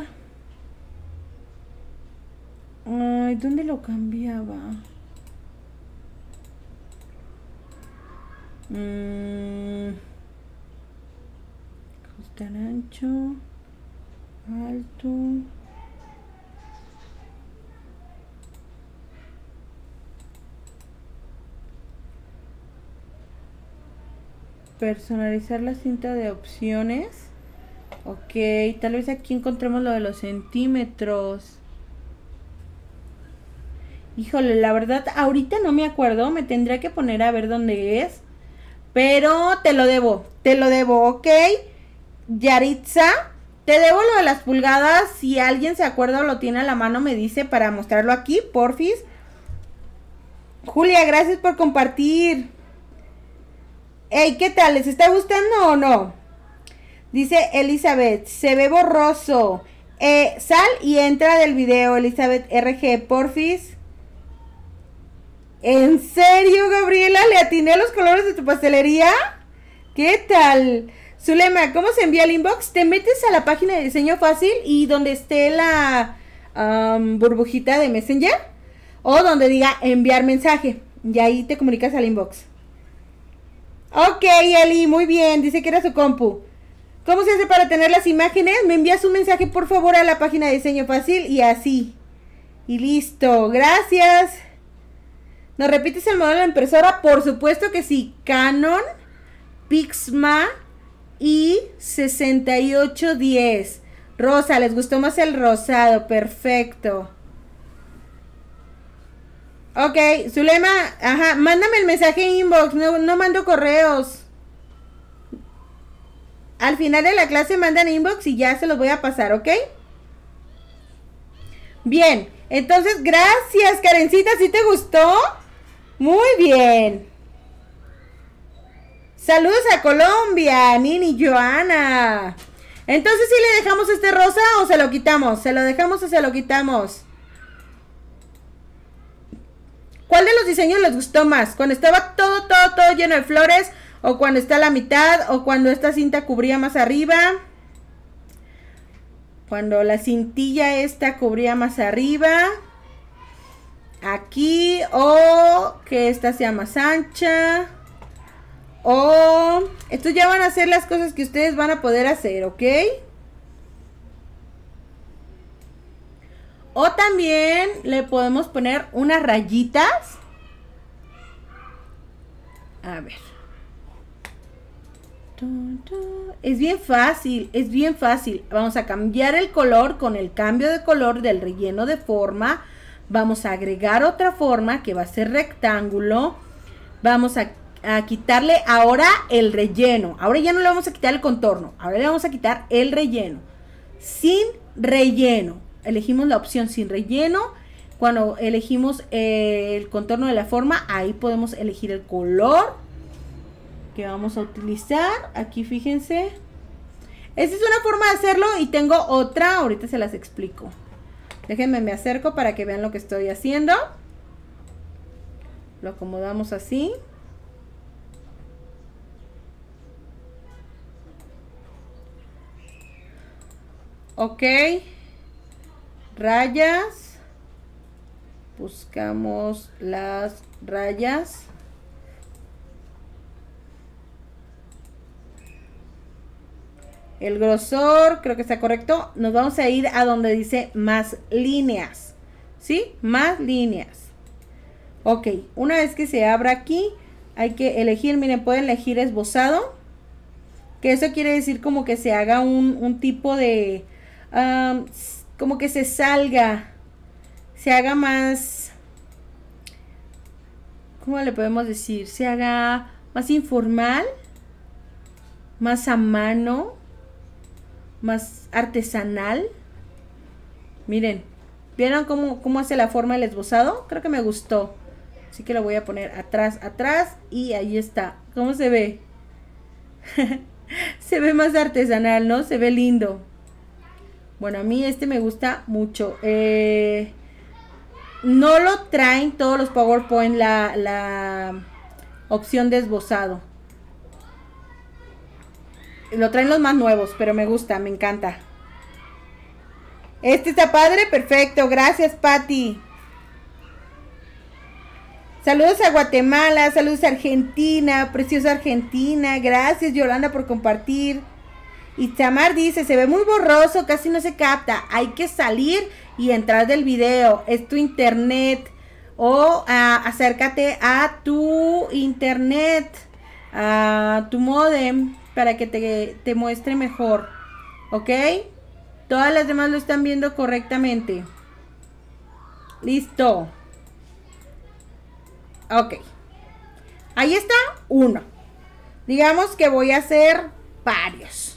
Ay, ¿dónde lo cambiaba? Ajustar ancho, alto. Personalizar la cinta de opciones. Ok, tal vez aquí encontremos lo de los centímetros. Híjole, la verdad, ahorita no me acuerdo. Me tendría que poner a ver dónde es. Pero te lo debo, ok. Yaritza, te debo lo de las pulgadas. Si alguien se acuerda o lo tiene a la mano, me dice para mostrarlo aquí, porfis. Julia, gracias por compartir. Hey, ¿qué tal? ¿Les está gustando o no? Dice Elizabeth, se ve borroso. Sal y entra del video, Elizabeth RG, porfis. ¿En serio, Gabriela? ¿Le atiné a los colores de tu pastelería? ¿Qué tal? Zulema, ¿cómo se envía el inbox? Te metes a la página de diseño fácil y donde esté la burbujita de Messenger o donde diga enviar mensaje y ahí te comunicas al inbox. Ok, Eli, muy bien, dice que era su compu. ¿Cómo se hace para tener las imágenes? Me envías un mensaje por favor a la página de diseño fácil y así. Y listo, gracias. ¿Nos repites el modelo de la impresora? Por supuesto que sí. Canon Pixma i6810. Rosa, les gustó más el rosado. Perfecto. Ok, Zulema, ajá, mándame el mensaje en inbox. No mando correos. Al final de la clase mandan inbox y ya se los voy a pasar, ¿ok? Bien, entonces gracias, Karencita, ¿sí te gustó? Muy bien. Saludos a Colombia, Nini, Joana. Entonces, ¿sí le dejamos este rosa o se lo quitamos? ¿Se lo dejamos o se lo quitamos? ¿Cuál de los diseños les gustó más? ¿Cuando estaba todo lleno de flores? ¿O cuando está a la mitad? ¿O cuando esta cinta cubría más arriba? Cuando la cintilla esta cubría más arriba. Aquí. O que esta sea más ancha. O estos ya van a ser las cosas que ustedes van a poder hacer, ¿ok? O también le podemos poner unas rayitas. A ver. Es bien fácil, es bien fácil. Vamos a cambiar el color con el cambio de color del relleno de forma. Vamos a agregar otra forma que va a ser rectángulo. Vamos a quitarle ahora el relleno. Ahora ya no le vamos a quitar el contorno. Ahora le vamos a quitar el relleno. Sin relleno. Elegimos la opción sin relleno. Cuando elegimos el contorno de la forma, ahí podemos elegir el color que vamos a utilizar. Aquí fíjense. Esta es una forma de hacerlo y tengo otra. Ahorita se las explico. Déjenme, me acerco para que vean lo que estoy haciendo. Lo acomodamos así. Ok. Rayas. Buscamos las rayas. El grosor, creo que está correcto. Nos vamos a ir a donde dice más líneas. ¿Sí? Más líneas. Ok, una vez que se abra aquí, hay que elegir, miren, pueden elegir esbozado. Que eso quiere decir como que se haga un tipo de... como que se salga. Se haga más... ¿Cómo le podemos decir? Se haga más informal. Más a mano. Más artesanal. Miren, ¿vieron cómo hace la forma el esbozado? Creo que me gustó. Así que lo voy a poner atrás y ahí está. ¿Cómo se ve? Se ve más artesanal, ¿no? Se ve lindo. Bueno, a mí este me gusta mucho. No lo traen todos los PowerPoint la opción de esbozado. Lo traen los más nuevos, pero me gusta, me encanta. Este está padre, perfecto. Gracias, Patti. Saludos a Guatemala, saludos a Argentina, preciosa Argentina. Gracias, Yolanda, por compartir. Y Tamar dice, se ve muy borroso, casi no se capta. Hay que salir y entrar del video. Es tu internet. O acércate a tu internet, a tu modem, para que te muestre mejor. ¿Ok? Todas las demás lo están viendo correctamente. Listo. Ok. Ahí está uno. Digamos que voy a hacer varios.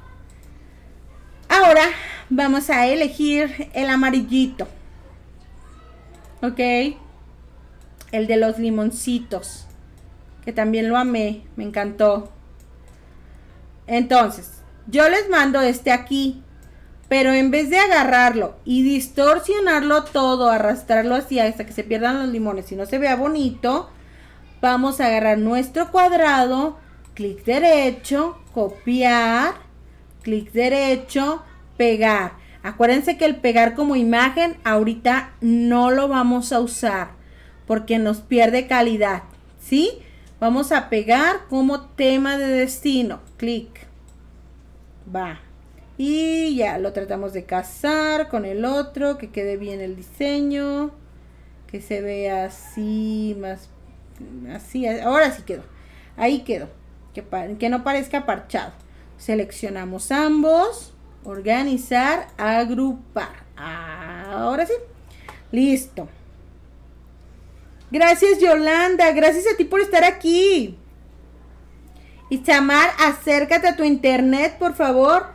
Ahora vamos a elegir el amarillito. Ok. El de los limoncitos. Que también lo amé. Me encantó. Entonces, yo les mando este aquí. Pero en vez de agarrarlo y distorsionarlo todo, arrastrarlo así hasta que se pierdan los limones y no se vea bonito, vamos a agarrar nuestro cuadrado, clic derecho, copiar, clic derecho, pegar. Acuérdense que el pegar como imagen ahorita no lo vamos a usar porque nos pierde calidad, ¿sí? Vamos a pegar como tema de destino, clic, va. Y ya lo tratamos de casar con el otro, que quede bien el diseño, que se vea así, más, así, ahora sí quedó, ahí quedó, que no parezca parchado. Seleccionamos ambos, organizar, agrupar, ahora sí, listo. Gracias, Yolanda, gracias a ti por estar aquí. Itzamar, acércate a tu internet, por favor,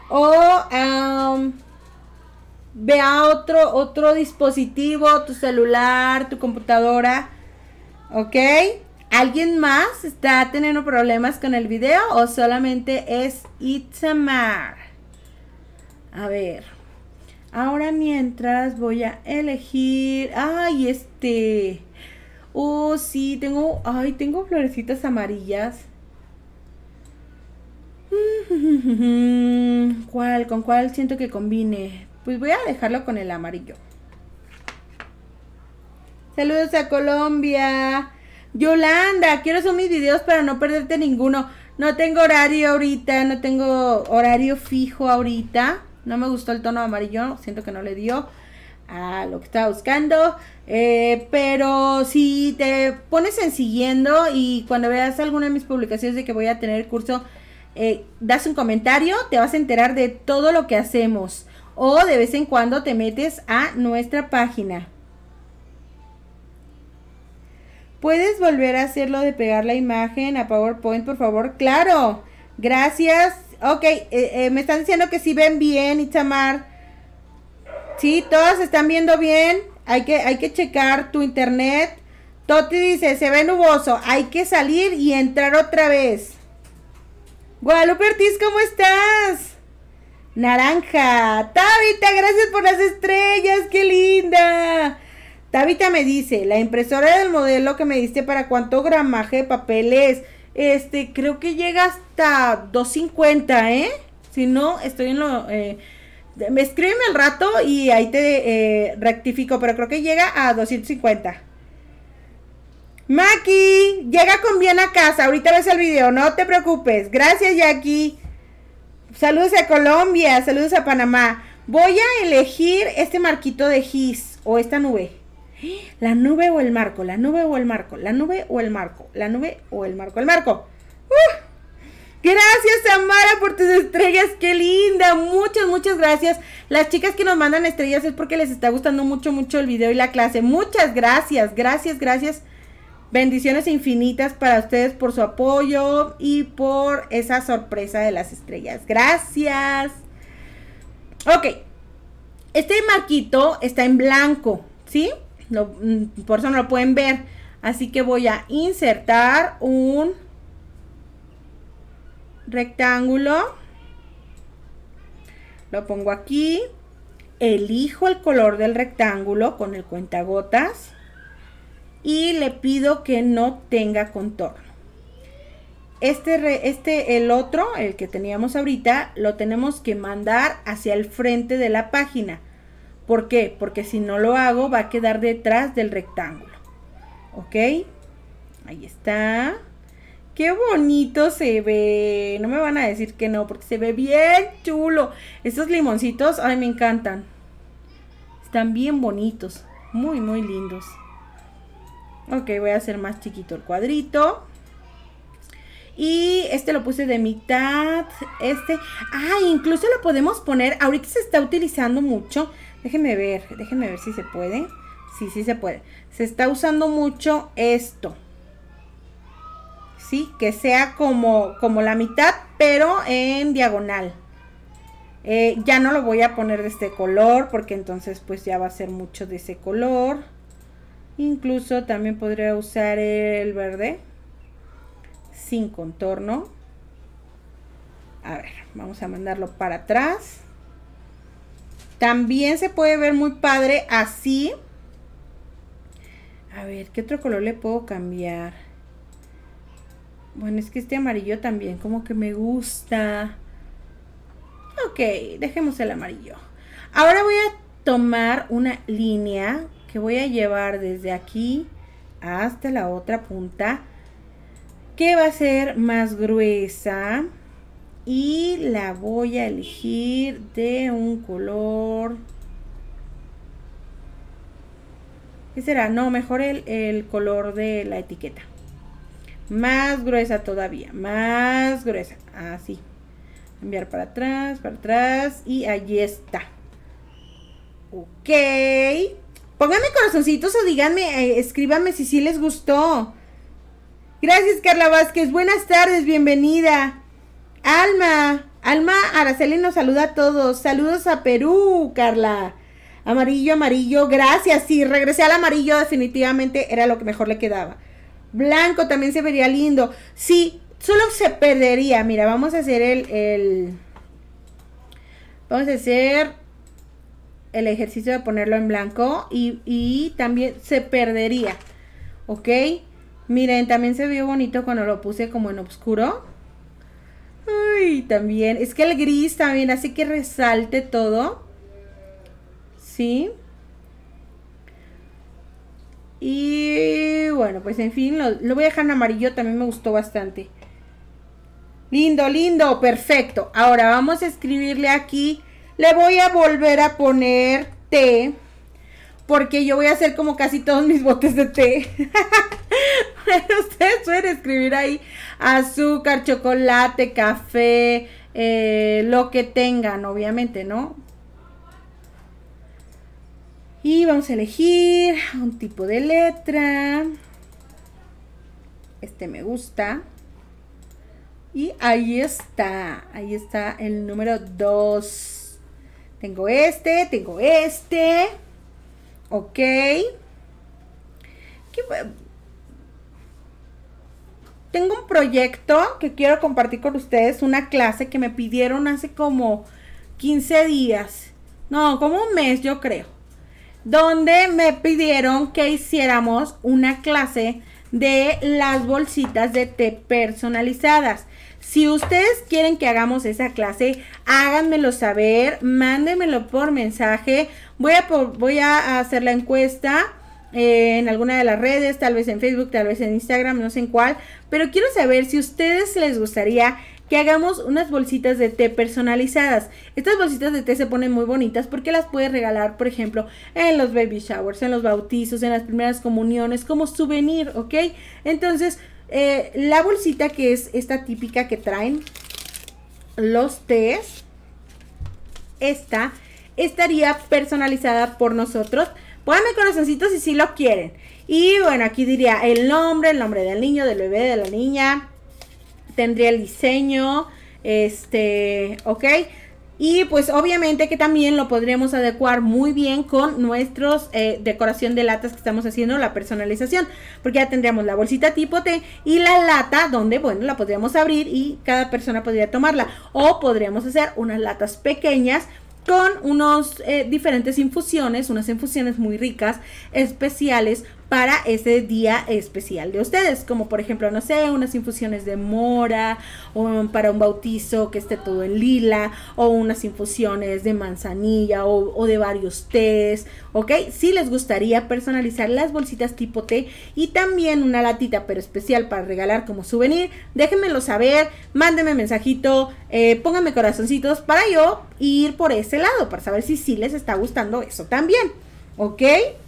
o ve a otro dispositivo, tu celular, tu computadora, ¿ok? ¿Alguien más está teniendo problemas con el video o solamente es Itzamar? A ver, ahora mientras voy a elegir, oh sí, tengo florecitas amarillas. ¿Con cuál siento que combine? Pues voy a dejarlo con el amarillo. Saludos a Colombia. Yolanda, quiero hacer mis videos para no perderte ninguno. No tengo horario ahorita, no tengo horario fijo ahorita. No me gustó el tono amarillo, siento que no le dio a lo que estaba buscando. Pero si te pones en siguiendo y cuando veas alguna de mis publicaciones de que voy a tener el curso, das un comentario, te vas a enterar de todo lo que hacemos. O de vez en cuando te metes a nuestra página. ¿Puedes volver a hacerlo de pegar la imagen a PowerPoint, por favor? Claro, gracias. Ok, me están diciendo que sí ven bien, Itzamar. Sí, todas están viendo bien. Hay que checar tu internet. Toti dice, se ve nuboso, hay que salir y entrar otra vez. Guadalupe Ortiz, ¿cómo estás? Naranja. Tabita, gracias por las estrellas, qué linda. Tabita me dice, la impresora del modelo que me diste, ¿para cuánto gramaje de papel es? Creo que llega hasta 250, Si no, estoy en lo... escríbeme al rato y ahí te rectifico, pero creo que llega a 250. Maki, llega con bien a casa, ahorita ves el video, no te preocupes. Gracias, Jackie. Saludos a Colombia, saludos a Panamá. Voy a elegir este marquito de Gis o esta nube. La nube o el marco, la nube o el marco, la nube o el marco, la nube o el marco, el marco. Gracias, Samara, por tus estrellas, qué linda. Muchas gracias. Las chicas que nos mandan estrellas es porque les está gustando mucho el video y la clase. Muchas gracias, gracias. Bendiciones infinitas para ustedes por su apoyo y por esa sorpresa de las estrellas. Gracias. Ok. Este marquito está en blanco, ¿sí? Por eso no lo pueden ver. Así que voy a insertar un rectángulo. Lo pongo aquí. Elijo el color del rectángulo con el cuentagotas. Y le pido que no tenga contorno. El otro, el que teníamos ahorita, lo tenemos que mandar hacia el frente de la página. ¿Por qué? Porque si no lo hago, va a quedar detrás del rectángulo. ¿Ok? Ahí está. ¡Qué bonito se ve! No me van a decir que no, porque se ve bien chulo. Estos limoncitos, ay, me encantan. Están bien bonitos. Muy lindos. Ok, voy a hacer más chiquito el cuadrito. Y lo puse de mitad. Incluso lo podemos poner. Ahorita se está utilizando mucho. Déjenme ver si se puede. Sí se puede. Se está usando mucho esto. Sí, que sea como la mitad, pero en diagonal. Ya no lo voy a poner de este color, porque entonces pues ya va a ser mucho de ese color. Incluso también podría usar el verde sin contorno. A ver, vamos a mandarlo para atrás. También se puede ver muy padre así. A ver, ¿qué otro color le puedo cambiar? Bueno, es que este amarillo también como que me gusta. Ok, dejemos el amarillo. Ahora voy a tomar una línea que voy a llevar desde aquí hasta la otra punta, que va a ser más gruesa, y la voy a elegir de un color ¿Qué será? No, mejor el color de la etiqueta. Más gruesa todavía, más gruesa. Así. Enviar para atrás y allí está. Ok. Pónganme corazoncitos o díganme, escríbanme si sí les gustó. Gracias, Carla Vázquez. Buenas tardes, bienvenida. Alma Araceli nos saluda a todos. Saludos a Perú, Carla. Amarillo, amarillo. Gracias. Sí, regresé al amarillo, definitivamente era lo que mejor le quedaba. Blanco también se vería lindo. Sí, solo se perdería. Mira, vamos a hacer vamos a hacer el ejercicio de ponerlo en blanco y también se perdería. ¿Ok? Miren, también se vio bonito cuando lo puse como en oscuro. Uy, también. Es que el gris también hace que resalte todo. ¿Sí? Y bueno, pues en fin, lo voy a dejar en amarillo. También me gustó bastante. Lindo, lindo, perfecto. Ahora vamos a escribirle aquí. Le voy a volver a poner té, porque yo voy a hacer como casi todos mis botes de té. Pero ustedes suelen escribir ahí azúcar, chocolate, café, lo que tengan, obviamente, ¿no? Y vamos a elegir un tipo de letra. Este me gusta. Y ahí está el número 2. Tengo este. Ok. Tengo un proyecto que quiero compartir con ustedes. Una clase que me pidieron hace como 15 días. No, como un mes yo creo. Donde me pidieron que hiciéramos una clase de las bolsitas de té personalizadas. Si ustedes quieren que hagamos esa clase, háganmelo saber, mándenmelo por mensaje. Voy a hacer la encuesta en alguna de las redes, tal vez en Facebook, tal vez en Instagram, no sé en cuál. Pero quiero saber si a ustedes les gustaría que hagamos unas bolsitas de té personalizadas. Estas bolsitas de té se ponen muy bonitas porque las puedes regalar, por ejemplo, en los baby showers, en los bautizos, en las primeras comuniones, como souvenir, ¿ok? Entonces, la bolsita, que es esta típica que traen los tés, estaría personalizada por nosotros. Pónganme corazoncitos si sí lo quieren. Y bueno, aquí diría el nombre del niño, del bebé, de la niña. Tendría el diseño, ok. Y pues obviamente que también lo podríamos adecuar muy bien con nuestros decoración de latas que estamos haciendo, la personalización. Porque ya tendríamos la bolsita tipo T y la lata donde, bueno, la podríamos abrir y cada persona podría tomarla. O podríamos hacer unas latas pequeñas con unos diferentes infusiones, unas infusiones muy ricas, especiales para ese día especial de ustedes, como por ejemplo, no sé, unas infusiones de mora, o para un bautizo que esté todo en lila, o unas infusiones de manzanilla, o de varios tés, ¿ok? Si les gustaría personalizar las bolsitas tipo té y también una latita, pero especial para regalar como souvenir, déjenmelo saber, mándenme mensajito, pónganme corazoncitos para yo ir por ese lado, para saber si sí les está gustando eso también, ¿ok?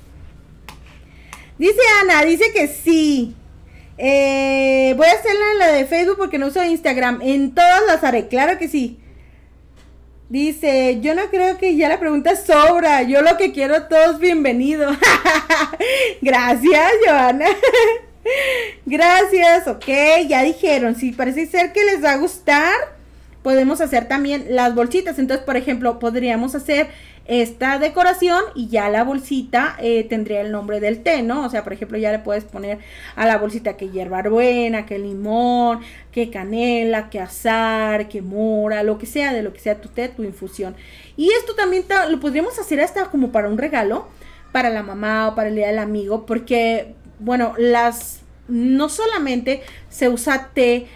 Dice Ana, dice que sí. Voy a hacerla en la de Facebook porque no uso Instagram. En todas las haré, claro que sí. Dice, yo no creo que ya la pregunta sobra. Yo lo que quiero, todos bienvenidos. Gracias, Joana. Gracias, ok, ya dijeron. Si parece ser que les va a gustar, podemos hacer también las bolsitas. Entonces, por ejemplo, podríamos hacer esta decoración y ya la bolsita tendría el nombre del té, ¿no? O sea, por ejemplo, ya le puedes poner a la bolsita que hierbabuena, que limón, que canela, que azahar, que mora, lo que sea, de lo que sea tu té, tu infusión. Y esto también lo podríamos hacer hasta como para un regalo, para la mamá o para el día del amigo, porque, bueno, no solamente se usa té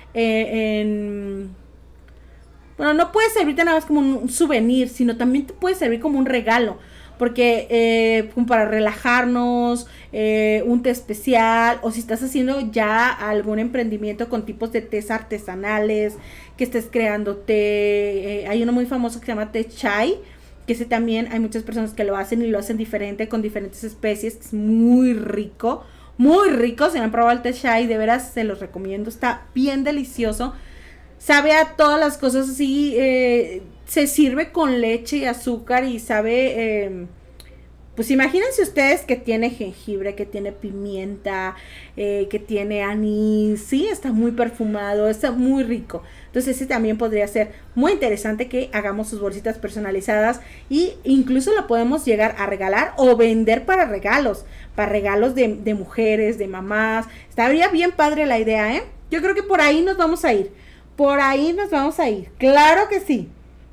bueno, no puede servirte nada más como un souvenir, sino también te puede servir como un regalo. Porque como para relajarnos, un té especial, o si estás haciendo ya algún emprendimiento con tipos de tés artesanales, que estés creando té, hay uno muy famoso que se llama té chai, que ese también hay muchas personas que lo hacen y lo hacen diferente con diferentes especies, que es muy rico, si no han probado el té chai, de veras se los recomiendo, está bien delicioso, sabe a todas las cosas así, se sirve con leche y azúcar y sabe, pues imagínense ustedes que tiene jengibre, que tiene pimienta, que tiene anís, sí, está muy perfumado, está muy rico. Entonces ese también podría ser muy interesante que hagamos sus bolsitas personalizadas y incluso lo podemos llegar a regalar o vender para regalos de mujeres, de mamás. Estaría bien padre la idea, ¿eh? Yo creo que por ahí nos vamos a ir. Por ahí nos vamos a ir. Claro que sí.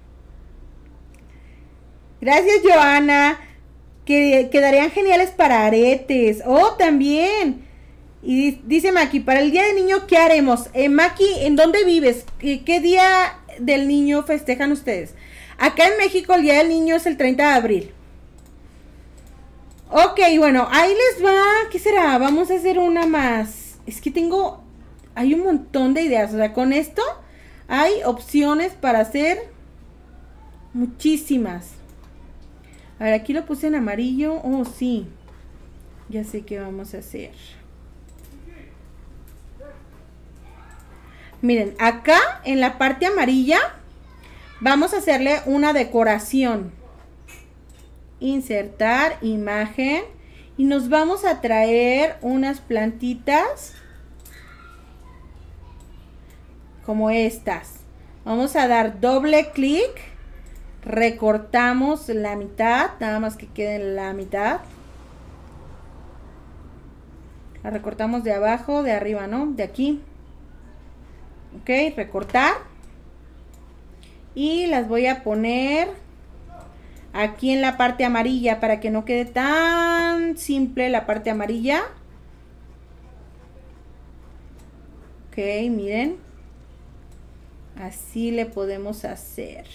Gracias, Joana. Que quedarían geniales para aretes. Oh, también. Y dice Maki, para el día del niño, ¿qué haremos? Maki, ¿en dónde vives? ¿Qué día del niño festejan ustedes? Acá en México el día del niño es el 30 de abril. Ok, bueno, ahí les va. ¿Qué será? Vamos a hacer una más. Es que hay un montón de ideas. O sea, con esto hay opciones para hacer muchísimas. A ver, aquí lo puse en amarillo. Oh, sí. Ya sé qué vamos a hacer. Miren, acá en la parte amarilla vamos a hacerle una decoración. Insertar imagen. Y nos vamos a traer unas plantitas como estas. Vamos a dar doble clic. Recortamos la mitad, nada más que quede en la mitad. La recortamos de abajo, de arriba, ¿no? De aquí. Ok, recortar. Y las voy a poner aquí en la parte amarilla para que no quede tan simple la parte amarilla. Ok, miren. Así le podemos hacer.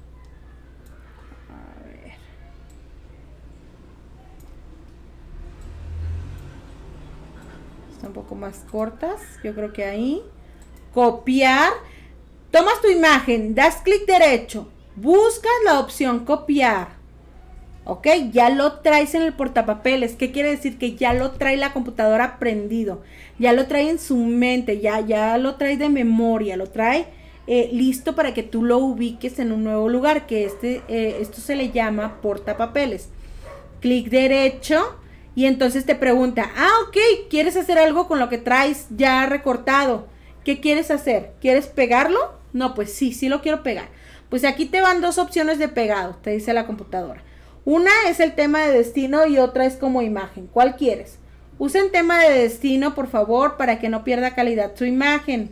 Un poco más cortas, yo creo que ahí. Copiar. Tomas tu imagen, das clic derecho, buscas la opción copiar. Ok, ya lo traes en el portapapeles. ¿Qué quiere decir? Que ya lo trae la computadora prendido, ya lo trae en su mente, ya lo trae de memoria, lo trae listo para que tú lo ubiques en un nuevo lugar, que esto se le llama portapapeles. Clic derecho. Y entonces te pregunta, ok, ¿quieres hacer algo con lo que traes ya recortado? ¿Qué quieres hacer? ¿Quieres pegarlo? No, pues sí lo quiero pegar. Pues aquí te van dos opciones de pegado, te dice la computadora. Una es el tema de destino y otra es como imagen. ¿Cuál quieres? Usen tema de destino, por favor, para que no pierda calidad su imagen.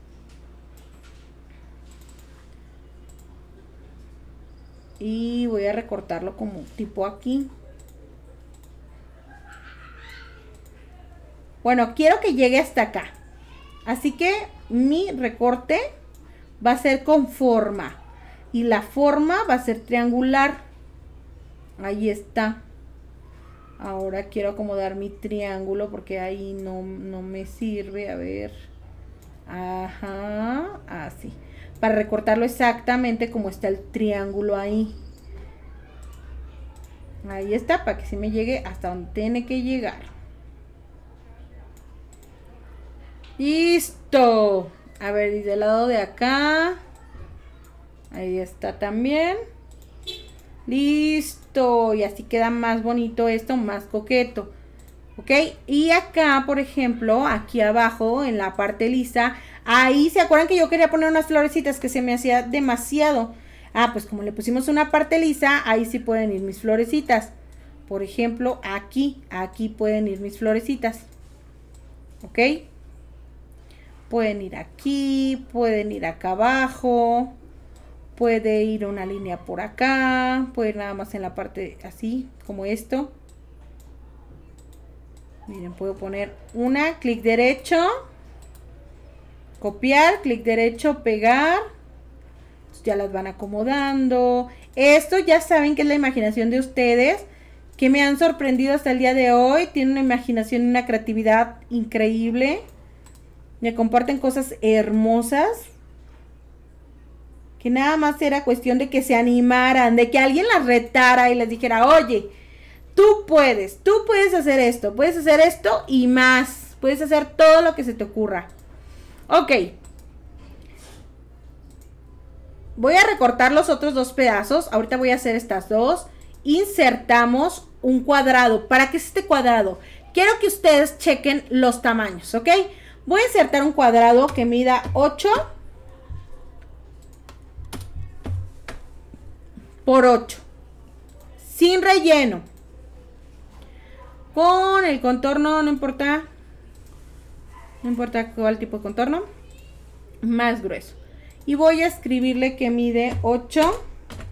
Y voy a recortarlo como tipo aquí. Bueno, quiero que llegue hasta acá. Así que mi recorte va a ser con forma. Y la forma va a ser triangular. Ahí está. Ahora quiero acomodar mi triángulo porque ahí no me sirve. A ver. Ajá. Así. Para recortarlo exactamente como está el triángulo ahí. Ahí está, para que sí me llegue hasta donde tiene que llegar. Listo. A ver, y del lado de acá. Ahí está también. Listo. Y así queda más bonito esto, más coqueto. Ok. Y acá, por ejemplo, aquí abajo, en la parte lisa. Ahí, ¿se acuerdan que yo quería poner unas florecitas que se me hacía demasiado? Pues como le pusimos una parte lisa, ahí sí pueden ir mis florecitas. Por ejemplo, aquí pueden ir mis florecitas. Ok. Pueden ir aquí, pueden ir acá abajo, puede ir una línea por acá, puede ir nada más en la parte así, como esto. Miren, puedo poner una, clic derecho, copiar, clic derecho, pegar. Entonces ya las van acomodando. Esto ya saben que es la imaginación de ustedes, que me han sorprendido hasta el día de hoy. Tienen una imaginación y una creatividad increíble. Me comparten cosas hermosas. que nada más era cuestión de que se animaran, de que alguien las retara y les dijera, oye, tú puedes hacer esto y más, puedes hacer todo lo que se te ocurra. Ok. Voy a recortar los otros dos pedazos, ahorita voy a hacer estas dos. Insertamos un cuadrado. ¿Para qué es este cuadrado? Quiero que ustedes chequen los tamaños, ¿ok? Voy a insertar un cuadrado que mida 8 por 8. Sin relleno. Con el contorno, no importa. No importa cuál tipo de contorno. Más grueso. Y voy a escribirle que mide 8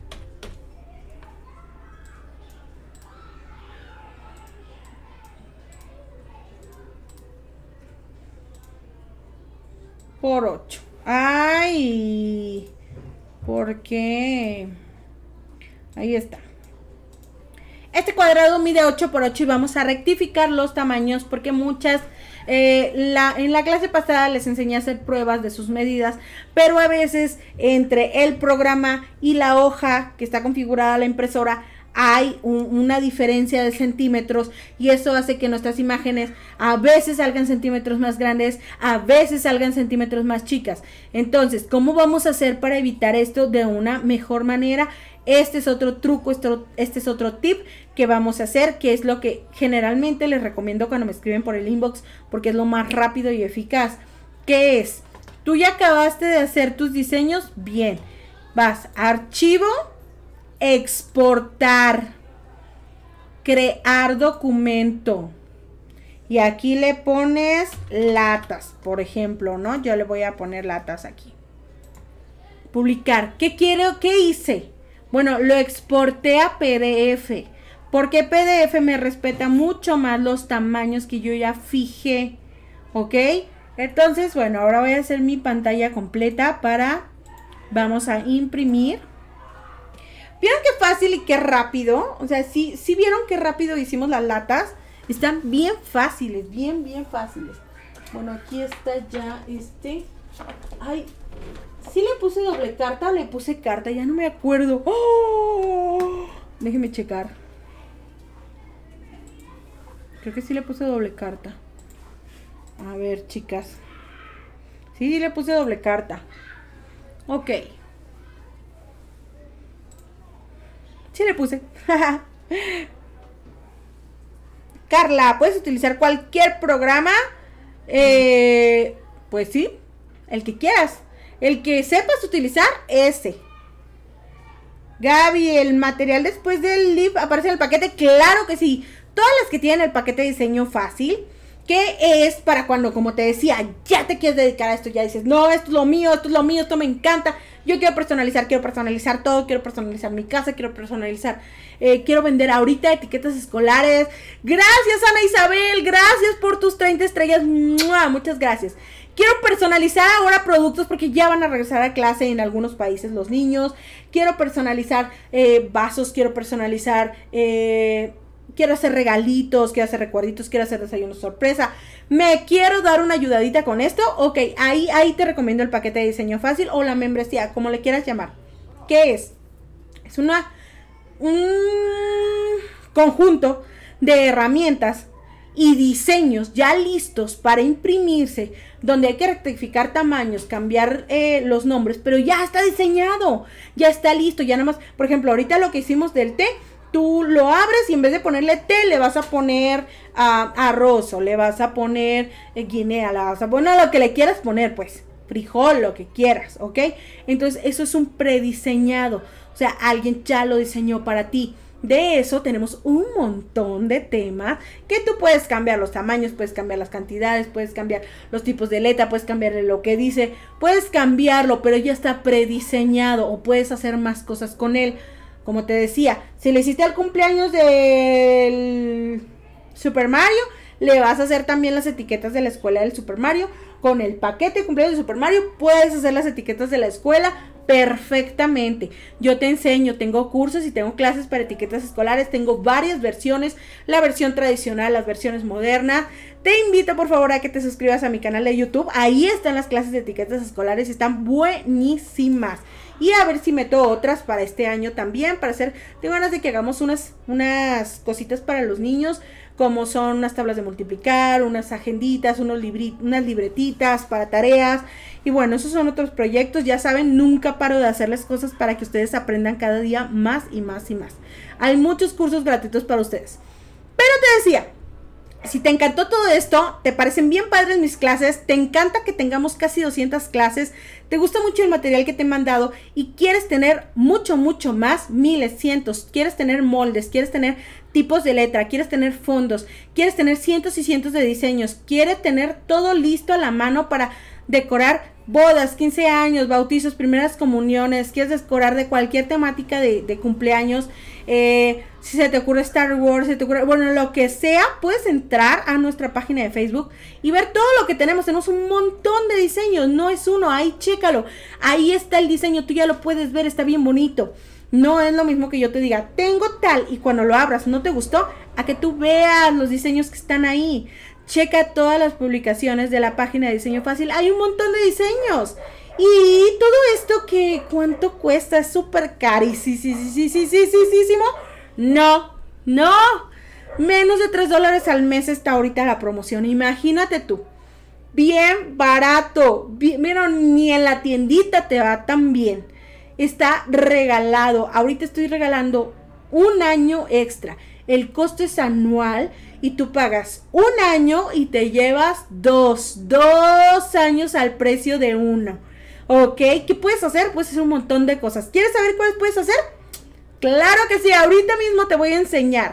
por 8. Ay, ¿por qué? Ahí está. Este cuadrado mide 8 por 8 y vamos a rectificar los tamaños porque muchas, en la clase pasada les enseñé a hacer pruebas de sus medidas, pero a veces entre el programa y la hoja que está configurada la impresora hay una diferencia de centímetros y eso hace que nuestras imágenes a veces salgan centímetros más grandes, a veces salgan centímetros más chicas. Entonces, ¿cómo vamos a hacer para evitar esto de una mejor manera? Este es otro truco, este es otro tip que vamos a hacer, que es lo que generalmente les recomiendo cuando me escriben por el inbox, porque es lo más rápido y eficaz. ¿Qué es? Tú ya acabaste de hacer tus diseños, bien. Vas a archivo, exportar, crear documento. Y aquí le pones latas, por ejemplo, ¿no? Yo le voy a poner latas aquí. Publicar. ¿Qué quiero? ¿Qué hice? Bueno, lo exporté a PDF, porque PDF me respeta mucho más los tamaños que yo ya fijé, ¿ok? Entonces, bueno, ahora voy a hacer mi pantalla completa vamos a imprimir. ¿Vieron qué fácil y qué rápido? O sea, sí vieron qué rápido hicimos las latas. Están bien fáciles, bien fáciles. Bueno, aquí está ya Ay, ¿sí le puse doble carta o le puse carta? Ya no me acuerdo. ¡Oh! Déjenme checar. Creo que sí le puse doble carta. A ver, chicas. Sí le puse doble carta. Ok. Sí le puse. Carla, ¿puedes utilizar cualquier programa? Pues sí, el que quieras. El que sepas utilizar, ese. Gaby, ¿el material después del lip aparece en el paquete? Claro que sí. Todas las que tienen el paquete de diseño fácil, que es para cuando, como te decía, ya te quieres dedicar a esto, ya dices, no, esto es lo mío, esto me encanta. Yo quiero personalizar todo, quiero personalizar mi casa, quiero personalizar, quiero vender ahorita etiquetas escolares. Gracias, Ana Isabel, gracias por tus 30 estrellas, ¡mua! Muchas gracias. Quiero personalizar ahora productos porque ya van a regresar a clase en algunos países los niños. Quiero personalizar vasos, quiero personalizar, quiero hacer regalitos, quiero hacer recuerditos, quiero hacer desayunos sorpresa. ¿Me quiero dar una ayudadita con esto? Ok, ahí te recomiendo el paquete de diseño fácil o la membresía, como le quieras llamar. ¿Qué es? Es un conjunto de herramientas y diseños ya listos para imprimirse, donde hay que rectificar tamaños, cambiar los nombres, pero ya está diseñado, ya está listo, ya nada más. Por ejemplo, ahorita lo que hicimos del té, tú lo abres y en vez de ponerle té, le vas a poner arroz, o le vas a poner guinea, le vas a poner lo que le quieras poner, pues, frijol, lo que quieras, ¿ok? Entonces, eso es un prediseñado, o sea, alguien ya lo diseñó para ti. De eso tenemos un montón de temas que tú puedes cambiar los tamaños, puedes cambiar las cantidades, puedes cambiar los tipos de letra, puedes cambiar lo que dice, puedes cambiarlo, pero ya está prediseñado o puedes hacer más cosas con él. Como te decía, si le hiciste el cumpleaños del Super Mario, le vas a hacer también las etiquetas de la escuela del Super Mario. Con el paquete de cumpleaños de Super Mario puedes hacer las etiquetas de la escuela perfectamente. Yo te enseño, tengo cursos y tengo clases para etiquetas escolares, tengo varias versiones, la versión tradicional, las versiones modernas. Te invito por favor a que te suscribas a mi canal de YouTube, ahí están las clases de etiquetas escolares y están buenísimas. Y a ver si meto otras para este año también, para hacer, tengo ganas de que hagamos unas cositas para los niños, como son unas tablas de multiplicar, unas agenditas, unas libretitas para tareas. Y bueno, esos son otros proyectos, ya saben, nunca paro de hacerles cosas para que ustedes aprendan cada día más y más y más. Hay muchos cursos gratuitos para ustedes. Pero te decía, si te encantó todo esto, te parecen bien padres mis clases, te encanta que tengamos casi 200 clases, te gusta mucho el material que te he mandado y quieres tener mucho más, miles, cientos, quieres tener moldes, quieres tener tipos de letra, quieres tener fondos, quieres tener cientos y cientos de diseños, quieres tener todo listo a la mano para decorar bodas, 15 años, bautizos, primeras comuniones, quieres decorar de cualquier temática de cumpleaños, si se te ocurre Star Wars, bueno, lo que sea, puedes entrar a nuestra página de Facebook y ver todo lo que tenemos. Tenemos un montón de diseños, no es uno, ahí chécalo, ahí está el diseño, tú ya lo puedes ver, está bien bonito. No es lo mismo que yo te diga, tengo tal, y cuando lo abras no te gustó, a que tú veas los diseños que están ahí. Checa todas las publicaciones de la página de Diseño Fácil, hay un montón de diseños. Y todo esto que ¿cuánto cuesta? Es súper carísimo. No, menos de $3 al mes está ahorita la promoción, imagínate tú. Bien barato, mira, ni en la tiendita te va tan bien. Está regalado, ahorita estoy regalando un año extra. El costo es anual y tú pagas un año y te llevas dos años al precio de uno. ¿Ok? ¿Qué puedes hacer? Puedes hacer un montón de cosas. ¿Quieres saber cuáles puedes hacer? Claro que sí, ahorita mismo te voy a enseñar.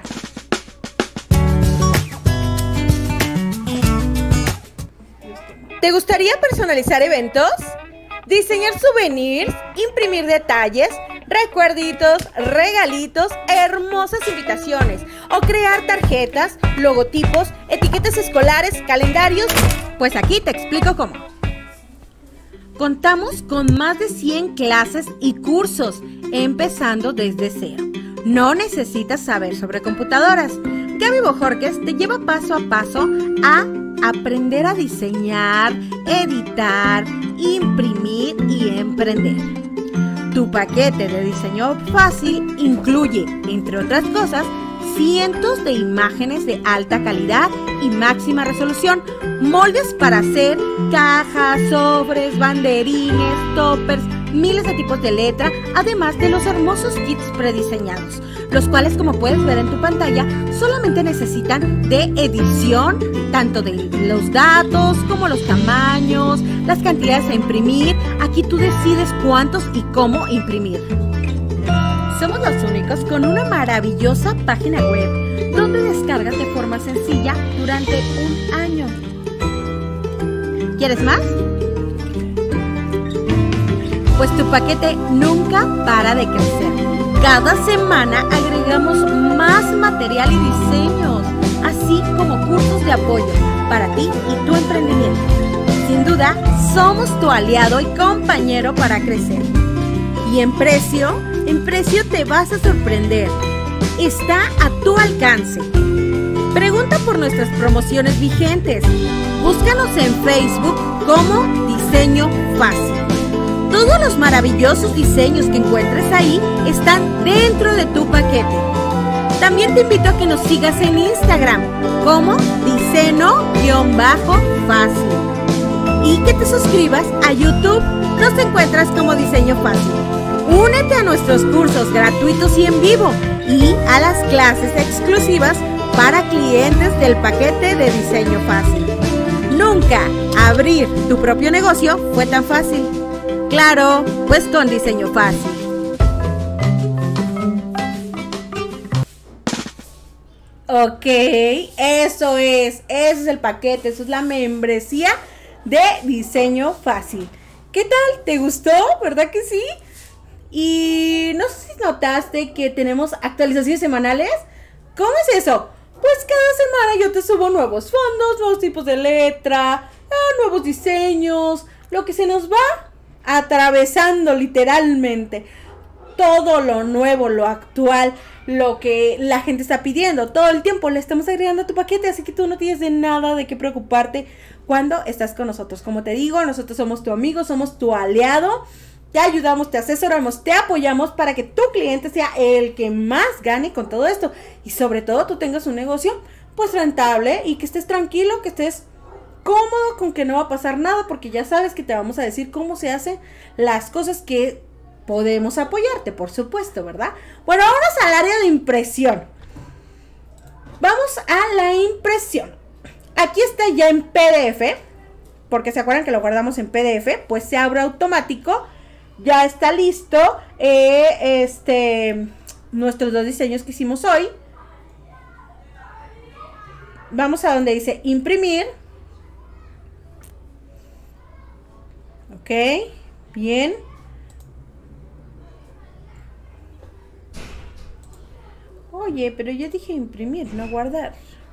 ¿Te gustaría personalizar eventos? ¿Diseñar souvenirs? ¿Imprimir detalles? Recuerditos, regalitos, hermosas invitaciones o crear tarjetas, logotipos, etiquetas escolares, calendarios. Pues aquí te explico cómo. Contamos con más de 100 clases y cursos, empezando desde cero. No necesitas saber sobre computadoras. Gaby Bojorquez te lleva paso a paso a aprender a diseñar, editar, imprimir y emprender. Tu paquete de diseño fácil incluye, entre otras cosas, cientos de imágenes de alta calidad y máxima resolución, moldes para hacer cajas, sobres, banderines, toppers, miles de tipos de letra, además de los hermosos kits prediseñados, los cuales, como puedes ver en tu pantalla, solamente necesitan de edición, tanto de los datos como los tamaños, las cantidades a imprimir. Aquí tú decides cuántos y cómo imprimir. Somos los únicos con una maravillosa página web donde descargas de forma sencilla durante un año. ¿Quieres más? Pues tu paquete nunca para de crecer. Cada semana agregamos más material y diseños, así como cursos de apoyo para ti y tu emprendimiento. Sin duda, somos tu aliado y compañero para crecer. Y en precio te vas a sorprender. Está a tu alcance. Pregunta por nuestras promociones vigentes. Búscanos en Facebook como Diseño Fácil. Todos los maravillosos diseños que encuentres ahí están dentro de tu paquete. También te invito a que nos sigas en Instagram como Diseño_Fácil y que te suscribas a YouTube. Nos encuentras como Diseño Fácil. Únete a nuestros cursos gratuitos y en vivo y a las clases exclusivas para clientes del paquete de Diseño Fácil. Nunca abrir tu propio negocio fue tan fácil. Claro, pues con Diseño Fácil. Ok, ese es el paquete, eso es la membresía de Diseño Fácil. ¿Qué tal? ¿Te gustó? ¿Verdad que sí? Y no sé si notaste que tenemos actualizaciones semanales. ¿Cómo es eso? Pues cada semana yo te subo nuevos fondos, nuevos tipos de letra, nuevos diseños, lo que se nos va atravesando literalmente todo lo nuevo, lo actual, lo que la gente está pidiendo. Todo el tiempo le estamos agregando a tu paquete, así que tú no tienes de nada de qué preocuparte cuando estás con nosotros. Como te digo, nosotros somos tu amigo, somos tu aliado. Te ayudamos, te asesoramos, te apoyamos para que tu cliente sea el que más gane con todo esto. Y sobre todo tú tengas un negocio pues rentable y que estés tranquilo, que estés cómodo con que no va a pasar nada, porque ya sabes que te vamos a decir cómo se hacen las cosas, que podemos apoyarte, por supuesto, ¿verdad? Bueno, vámonos al área de impresión. Vamos a la impresión. Aquí está ya en PDF, porque se acuerdan que lo guardamos en PDF, pues se abre automático. Ya está listo nuestros 2 diseños que hicimos hoy. Vamos a donde dice imprimir. Ok, bien. Oye, pero yo dije imprimir, no guardar.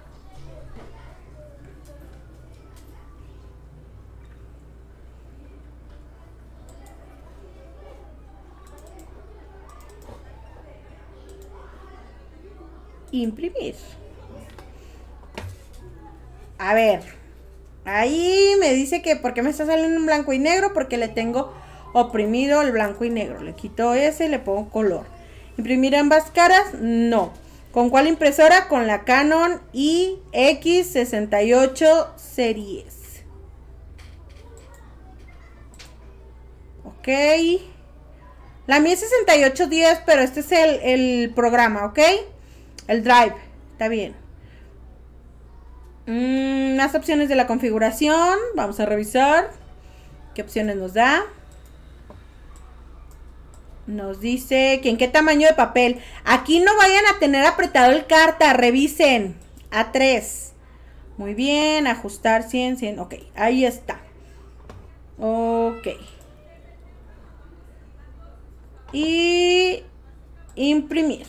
Imprimir. A ver, ahí me dice que ¿por qué me está saliendo en blanco y negro? Porque le tengo oprimido el blanco y negro. Le quito ese y le pongo color. ¿Imprimir ambas caras? No. ¿Con cuál impresora? Con la Canon iX68 series. Ok. La mía es 6810, pero este es el programa, ¿ok? El drive, está bien. Más opciones de la configuración. Vamos a revisar qué opciones nos da. Nos dice que en qué tamaño de papel. Aquí no vayan a tener apretado el carta, revisen. A3. Muy bien, ajustar 100, 100. Ok, ahí está. Ok. Y imprimir.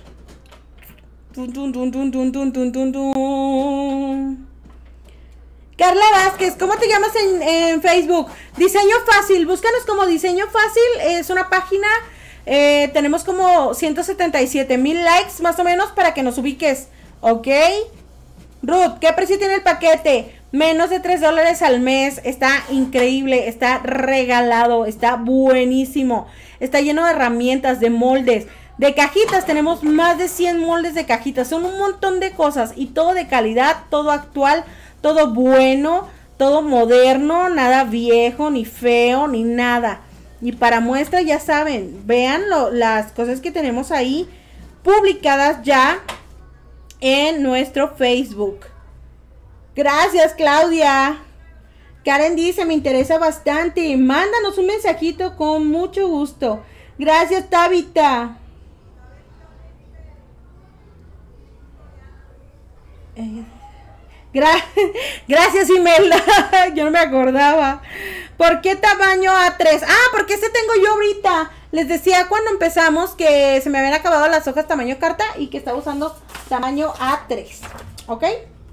Carla Vázquez, ¿cómo te llamas en Facebook? Diseño Fácil, búscanos como Diseño Fácil, es una página, tenemos como 177,000 likes más o menos para que nos ubiques, ¿ok? Ruth, ¿qué precio tiene el paquete? Menos de $3 al mes, está increíble, está regalado, está buenísimo, está lleno de herramientas, de moldes. De cajitas, tenemos más de 100 moldes de cajitas. Son un montón de cosas y todo de calidad, todo actual, todo bueno, todo moderno, nada viejo, ni feo, ni nada. Y para muestra, ya saben, vean las cosas que tenemos ahí publicadas ya en nuestro Facebook. Gracias, Claudia. Karen dice, me interesa bastante. Mándanos un mensajito con mucho gusto. Gracias, Tabita. Gracias, Imelda. Yo no me acordaba. ¿Por qué tamaño A3? Ah, porque ese tengo yo ahorita. Les decía cuando empezamos que se me habían acabado las hojas tamaño carta y que estaba usando tamaño A3. ¿Ok?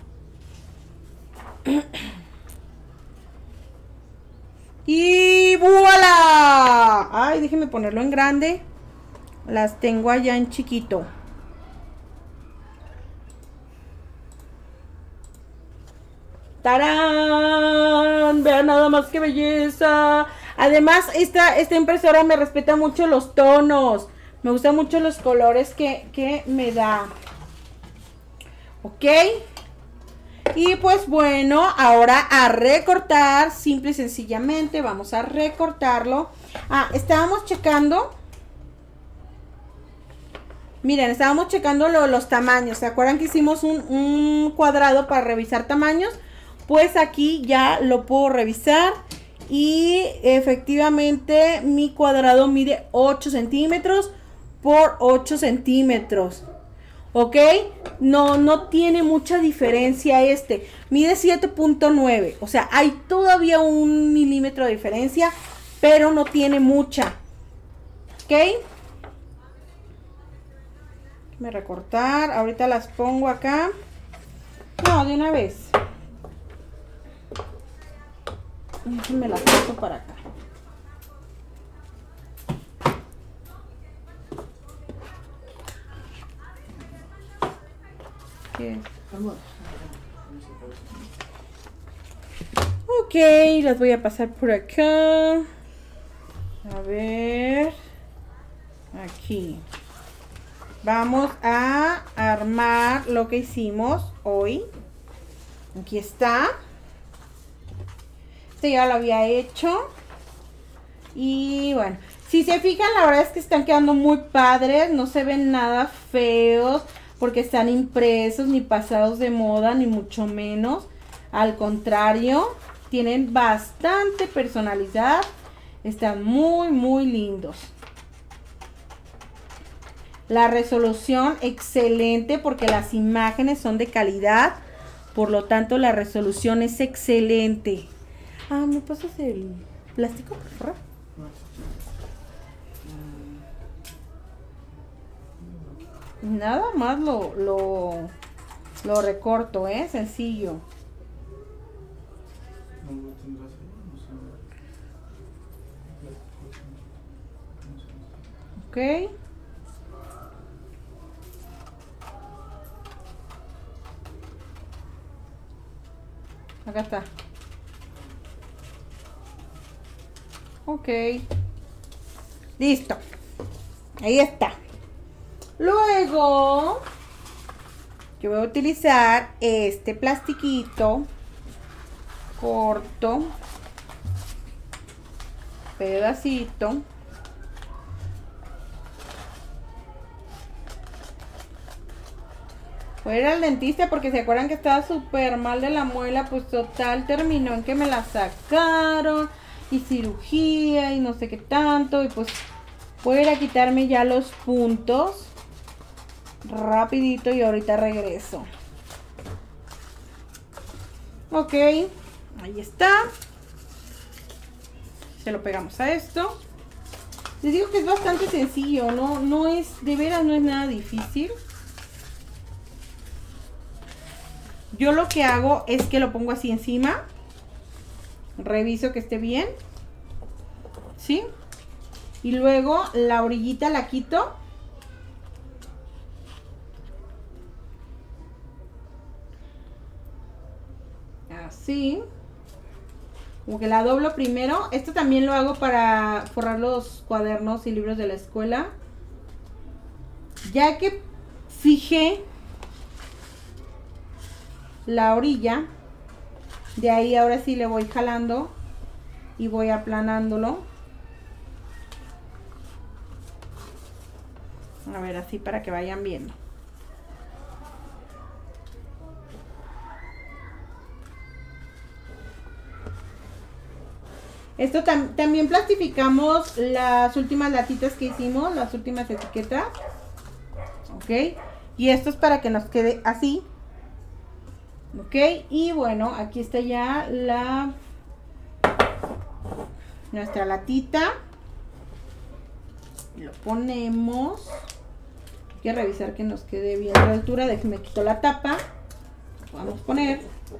Y ¡voilà! Ay, déjenme ponerlo en grande. Las tengo allá en chiquito. ¡Tarán! Vean nada más qué belleza. Además, esta impresora me respeta mucho los tonos. Me gustan mucho los colores que me da. ¿Ok? Y pues bueno, ahora a recortar. Simple y sencillamente vamos a recortarlo. Ah, estábamos checando. Miren, estábamos checando los tamaños. ¿Se acuerdan que hicimos un cuadrado para revisar tamaños? Pues aquí ya lo puedo revisar y efectivamente mi cuadrado mide 8 centímetros por 8 centímetros. ¿Ok? No tiene mucha diferencia este. Mide 7.9. O sea, hay todavía 1 milímetro de diferencia, pero no tiene mucha. ¿Ok? Déjame recortar. Ahorita las pongo acá. No, de una vez. Me la paso para acá. qué es. Ok, las voy a pasar por acá. A ver. Aquí. Vamos a armar lo que hicimos hoy. Aquí está. Este ya lo había hecho. Y bueno, si se fijan, la verdad es que están quedando muy padres. No se ven nada feos porque están impresos, ni pasados de moda, ni mucho menos. Al contrario, tienen bastante personalidad. Están muy, muy lindos. La resolución excelente porque las imágenes son de calidad. Por lo tanto, la resolución es excelente. Ah, ¿me pasas el plástico, por favor? Nada más lo recorto, sencillo. Ok. Acá está. Ok. Listo. Ahí está. Luego, yo voy a utilizar este plastiquito corto, pedacito. Voy a ir al dentista porque se acuerdan que estaba súper mal de la muela. Pues total, terminó en que me la sacaron y cirugía y no sé qué tanto. Y pues voy a ir a quitarme ya los puntos rapidito y ahorita regreso. Ok, ahí está. Se lo pegamos a esto. Les digo que es bastante sencillo, no es, de veras no es nada difícil. Yo lo que hago es que lo pongo así encima. Reviso que esté bien. ¿Sí? Y luego la orillita la quito. Así. Como que la doblo primero. Esto también lo hago para forrar los cuadernos y libros de la escuela. Ya que fijé la orilla, de ahí ahora sí le voy jalando y voy aplanándolo. A ver, así para que vayan viendo. Esto también plastificamos las últimas latitas que hicimos, las últimas etiquetas. Ok, y esto es para que nos quede así. Ok, y bueno, aquí está ya nuestra latita. Lo ponemos. Hay que revisar que nos quede bien a la altura. Déjenme quito la tapa. Lo vamos a poner.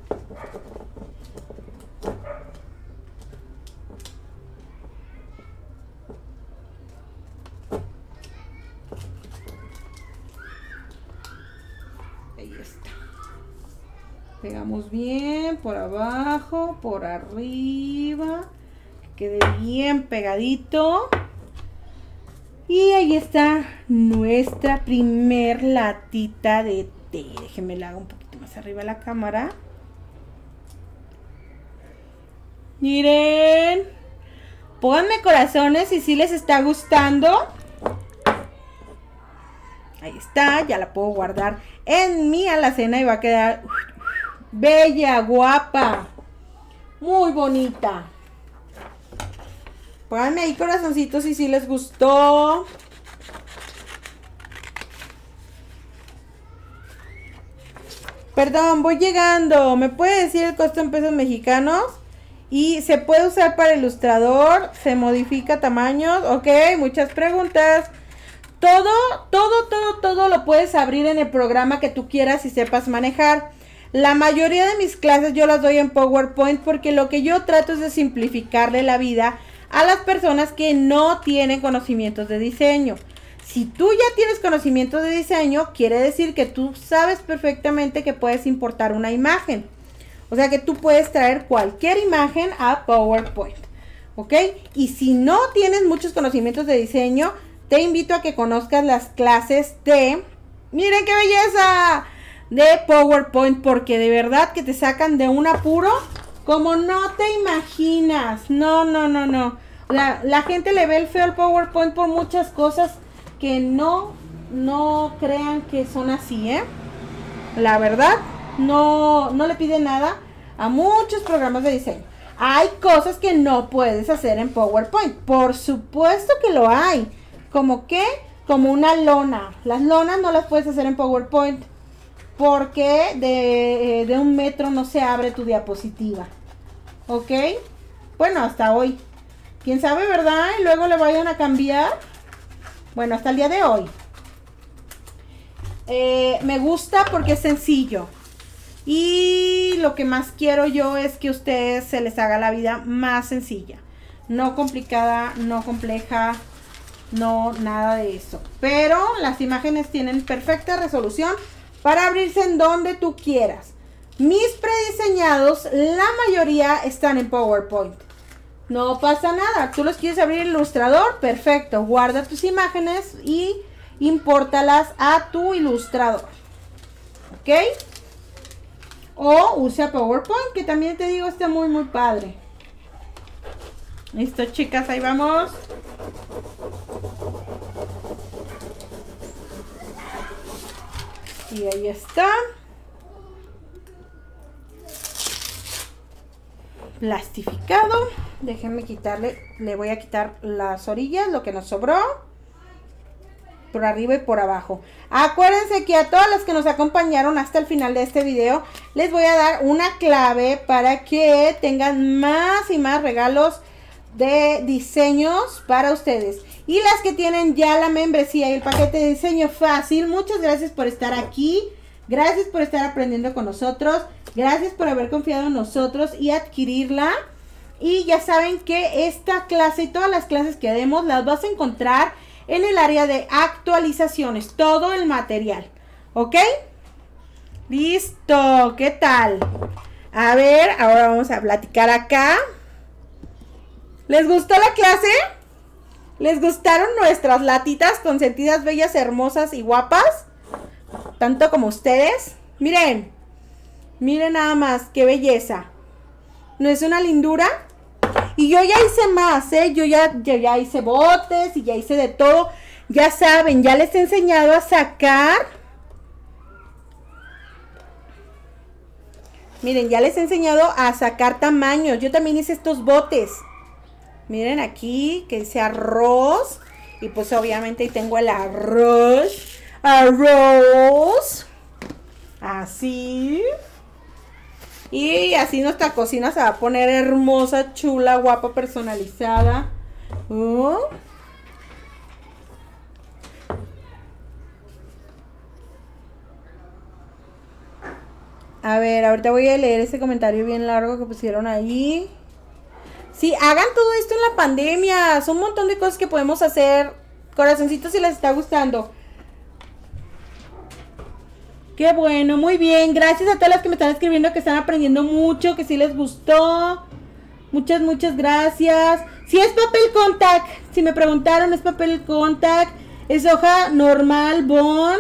Ahí está. Pegamos bien por abajo, por arriba, que quede bien pegadito. Y ahí está nuestra primer latita de té. Déjenme la hago un poquito más arriba de la cámara. Miren, pónganme corazones si les está gustando. Ahí está, ya la puedo guardar en mi alacena y va a quedar bella, guapa, muy bonita. Pónganme ahí corazoncitos si les gustó. Perdón, voy llegando. ¿Me puede decir el costo en pesos mexicanos? Y se puede usar para ilustrador, se modifica tamaños. Ok, muchas preguntas. Todo lo puedes abrir en el programa que tú quieras y sepas manejar. La mayoría de mis clases yo las doy en PowerPoint porque lo que yo trato es de simplificarle la vida a las personas que no tienen conocimientos de diseño. Si tú ya tienes conocimiento de diseño, quiere decir que tú sabes perfectamente que puedes importar una imagen. O sea que tú puedes traer cualquier imagen a PowerPoint, ¿ok? Y si no tienes muchos conocimientos de diseño, te invito a que conozcas las clases de, miren qué belleza, de PowerPoint, porque de verdad que te sacan de un apuro como no te imaginas. No. La gente le ve el feo al PowerPoint por muchas cosas que no crean que son así, ¿eh? La verdad, no le piden nada a muchos programas de diseño. Hay cosas que no puedes hacer en PowerPoint. Por supuesto que lo hay. ¿Como qué? Como una lona. Las lonas no las puedes hacer en PowerPoint porque de 1 metro no se abre tu diapositiva. ¿Ok? Bueno, hasta hoy. ¿Quién sabe, verdad? Y luego le vayan a cambiar. Bueno, hasta el día de hoy. Me gusta porque es sencillo. Y lo que más quiero yo es que a ustedes se les haga la vida más sencilla. No complicada, no compleja, no nada de eso. Pero las imágenes tienen perfecta resolución para abrirse en donde tú quieras. Mis prediseñados, la mayoría están en PowerPoint. No pasa nada. Tú los quieres abrir en Illustrator, perfecto. Guarda tus imágenes y impórtalas a tu Illustrator. ¿Ok? O usa PowerPoint, que también te digo está muy padre. Listo, chicas, ahí vamos. Y ahí está. Plastificado. Déjenme quitarle, le voy a quitar las orillas, lo que nos sobró. Por arriba y por abajo. Acuérdense que a todas las que nos acompañaron hasta el final de este video, les voy a dar una clave para que tengan más y más regalos de diseños para ustedes. Y las que tienen ya la membresía y el paquete de diseño fácil, muchas gracias por estar aquí. Gracias por estar aprendiendo con nosotros. Gracias por haber confiado en nosotros y adquirirla. Y ya saben que esta clase y todas las clases que demos las vas a encontrar en el área de actualizaciones, todo el material, ¿ok? Listo, ¿qué tal? A ver, ahora vamos a platicar acá. ¿Les gustó la clase? ¿Les gustaron nuestras latitas consentidas, bellas, hermosas y guapas? Tanto como ustedes. Miren, miren nada más, qué belleza. ¿No es una lindura? Y yo ya hice más, ¿eh? Yo ya hice botes y ya hice de todo. Ya saben, ya les he enseñado a sacar. Miren, ya les he enseñado a sacar tamaños. Yo también hice estos botes. Miren aquí, que dice arroz. Y pues obviamente ahí tengo el arroz. Arroz. Así. Y así nuestra cocina se va a poner hermosa, chula, guapa, personalizada. A ver, ahorita voy a leer ese comentario bien largo que pusieron ahí. Sí, hagan todo esto en la pandemia. Son un montón de cosas que podemos hacer. Corazoncitos, si les está gustando. Qué bueno, muy bien. Gracias a todas las que me están escribiendo que están aprendiendo mucho, que sí les gustó. Muchas gracias. Si es papel contact, si me preguntaron, es papel contact. Es hoja normal, bond.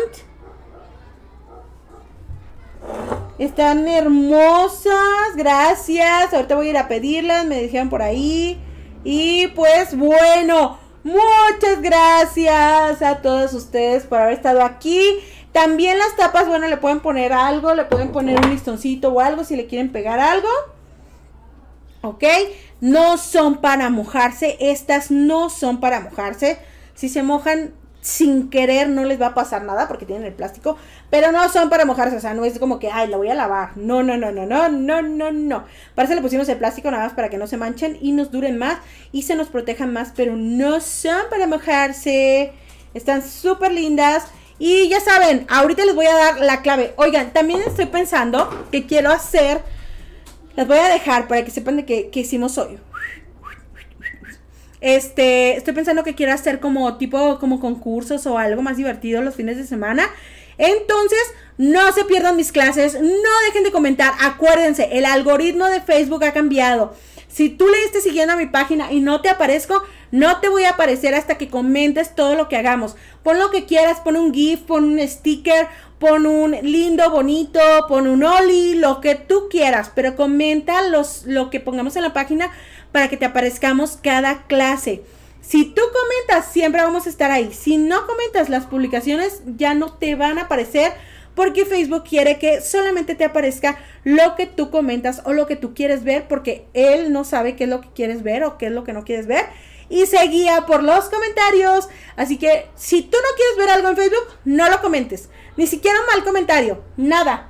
Están hermosas, gracias. Ahorita voy a ir a pedirlas, me dijeron por ahí. Y pues bueno, muchas gracias a todos ustedes por haber estado aquí. También las tapas, bueno, le pueden poner algo, le pueden poner un listoncito o algo si le quieren pegar algo. ¿Ok? No son para mojarse, estas no son para mojarse. Si se mojan sin querer no les va a pasar nada porque tienen el plástico. Pero no son para mojarse, o sea, no es como que, ay, la voy a lavar. No. Para eso le pusimos el plástico nada más para que no se manchen y nos duren más y se nos protejan más. Pero no son para mojarse. Están súper lindas. Y ya saben, ahorita les voy a dar la clave. Oigan, también estoy pensando que quiero hacer, las voy a dejar para que sepan de que hicimos hoy. Estoy pensando que quiero hacer como concursos o algo más divertido los fines de semana. Entonces, no se pierdan mis clases, no dejen de comentar. Acuérdense, el algoritmo de Facebook ha cambiado. Si tú le estés siguiendo a mi página y no te aparezco, no te voy a aparecer hasta que comentes todo lo que hagamos. Pon lo que quieras, pon un GIF, pon un sticker, pon un lindo, bonito, pon un Oli, lo que tú quieras. Pero comenta lo que pongamos en la página para que te aparezcamos cada clase. Si tú comentas, siempre vamos a estar ahí. Si no comentas, las publicaciones ya no te van a aparecer, porque Facebook quiere que solamente te aparezca lo que tú comentas o lo que tú quieres ver, porque él no sabe qué es lo que quieres ver o qué es lo que no quieres ver, y se guía por los comentarios. Así que si tú no quieres ver algo en Facebook, no lo comentes, ni siquiera un mal comentario, nada.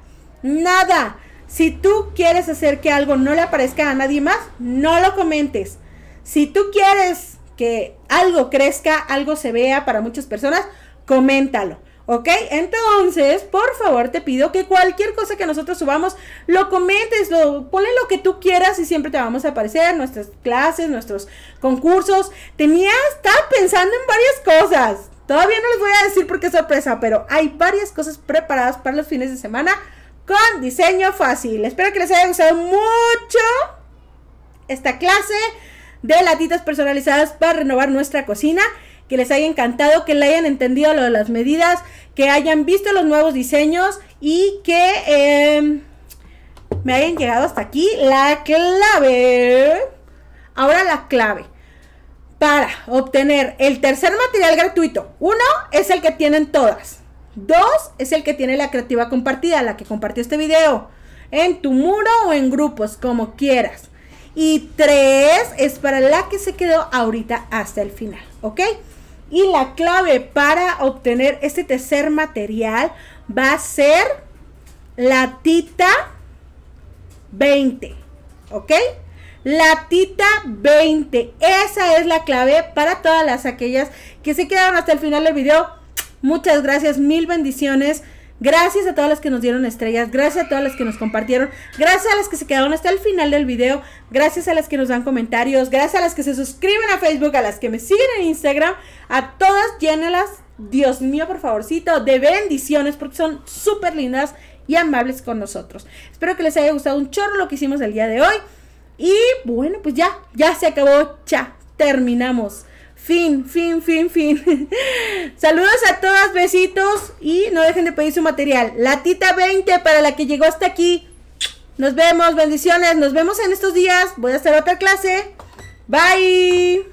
Si tú quieres hacer que algo no le aparezca a nadie más, no lo comentes. Si tú quieres que algo crezca, algo se vea para muchas personas, coméntalo. ¿Ok? Entonces, por favor, te pido que cualquier cosa que nosotros subamos, lo comentes, ponle lo que tú quieras y siempre te vamos a aparecer, nuestras clases, nuestros concursos. Estaba pensando en varias cosas. Todavía no les voy a decir porque es sorpresa, pero hay varias cosas preparadas para los fines de semana con diseño fácil. Espero que les haya gustado mucho esta clase de latitas personalizadas para renovar nuestra cocina. Que les haya encantado, que le hayan entendido lo de las medidas, que hayan visto los nuevos diseños y que me hayan llegado hasta aquí. La clave, ahora la clave para obtener el tercer material gratuito. 1 es el que tienen todas. 2 es el que tiene la creativa compartida, la que compartió este video en tu muro o en grupos, como quieras. Y 3 es para la que se quedó ahorita hasta el final, ¿ok? Y la clave para obtener este tercer material va a ser latita 20, ¿ok? Latita 20, esa es la clave para todas aquellas que se quedaron hasta el final del video. Muchas gracias, mil bendiciones. Gracias a todas las que nos dieron estrellas, gracias a todas las que nos compartieron, gracias a las que se quedaron hasta el final del video, gracias a las que nos dan comentarios, gracias a las que se suscriben a Facebook, a las que me siguen en Instagram, a todas llénalas, Dios mío, por favorcito, de bendiciones, porque son súper lindas y amables con nosotros. Espero que les haya gustado un chorro lo que hicimos el día de hoy. Y bueno, pues ya se acabó, terminamos. Fin. Saludos a todas, besitos. Y no dejen de pedir su material. Latita 20 para la que llegó hasta aquí. Nos vemos, bendiciones. Nos vemos en estos días. Voy a hacer otra clase. Bye.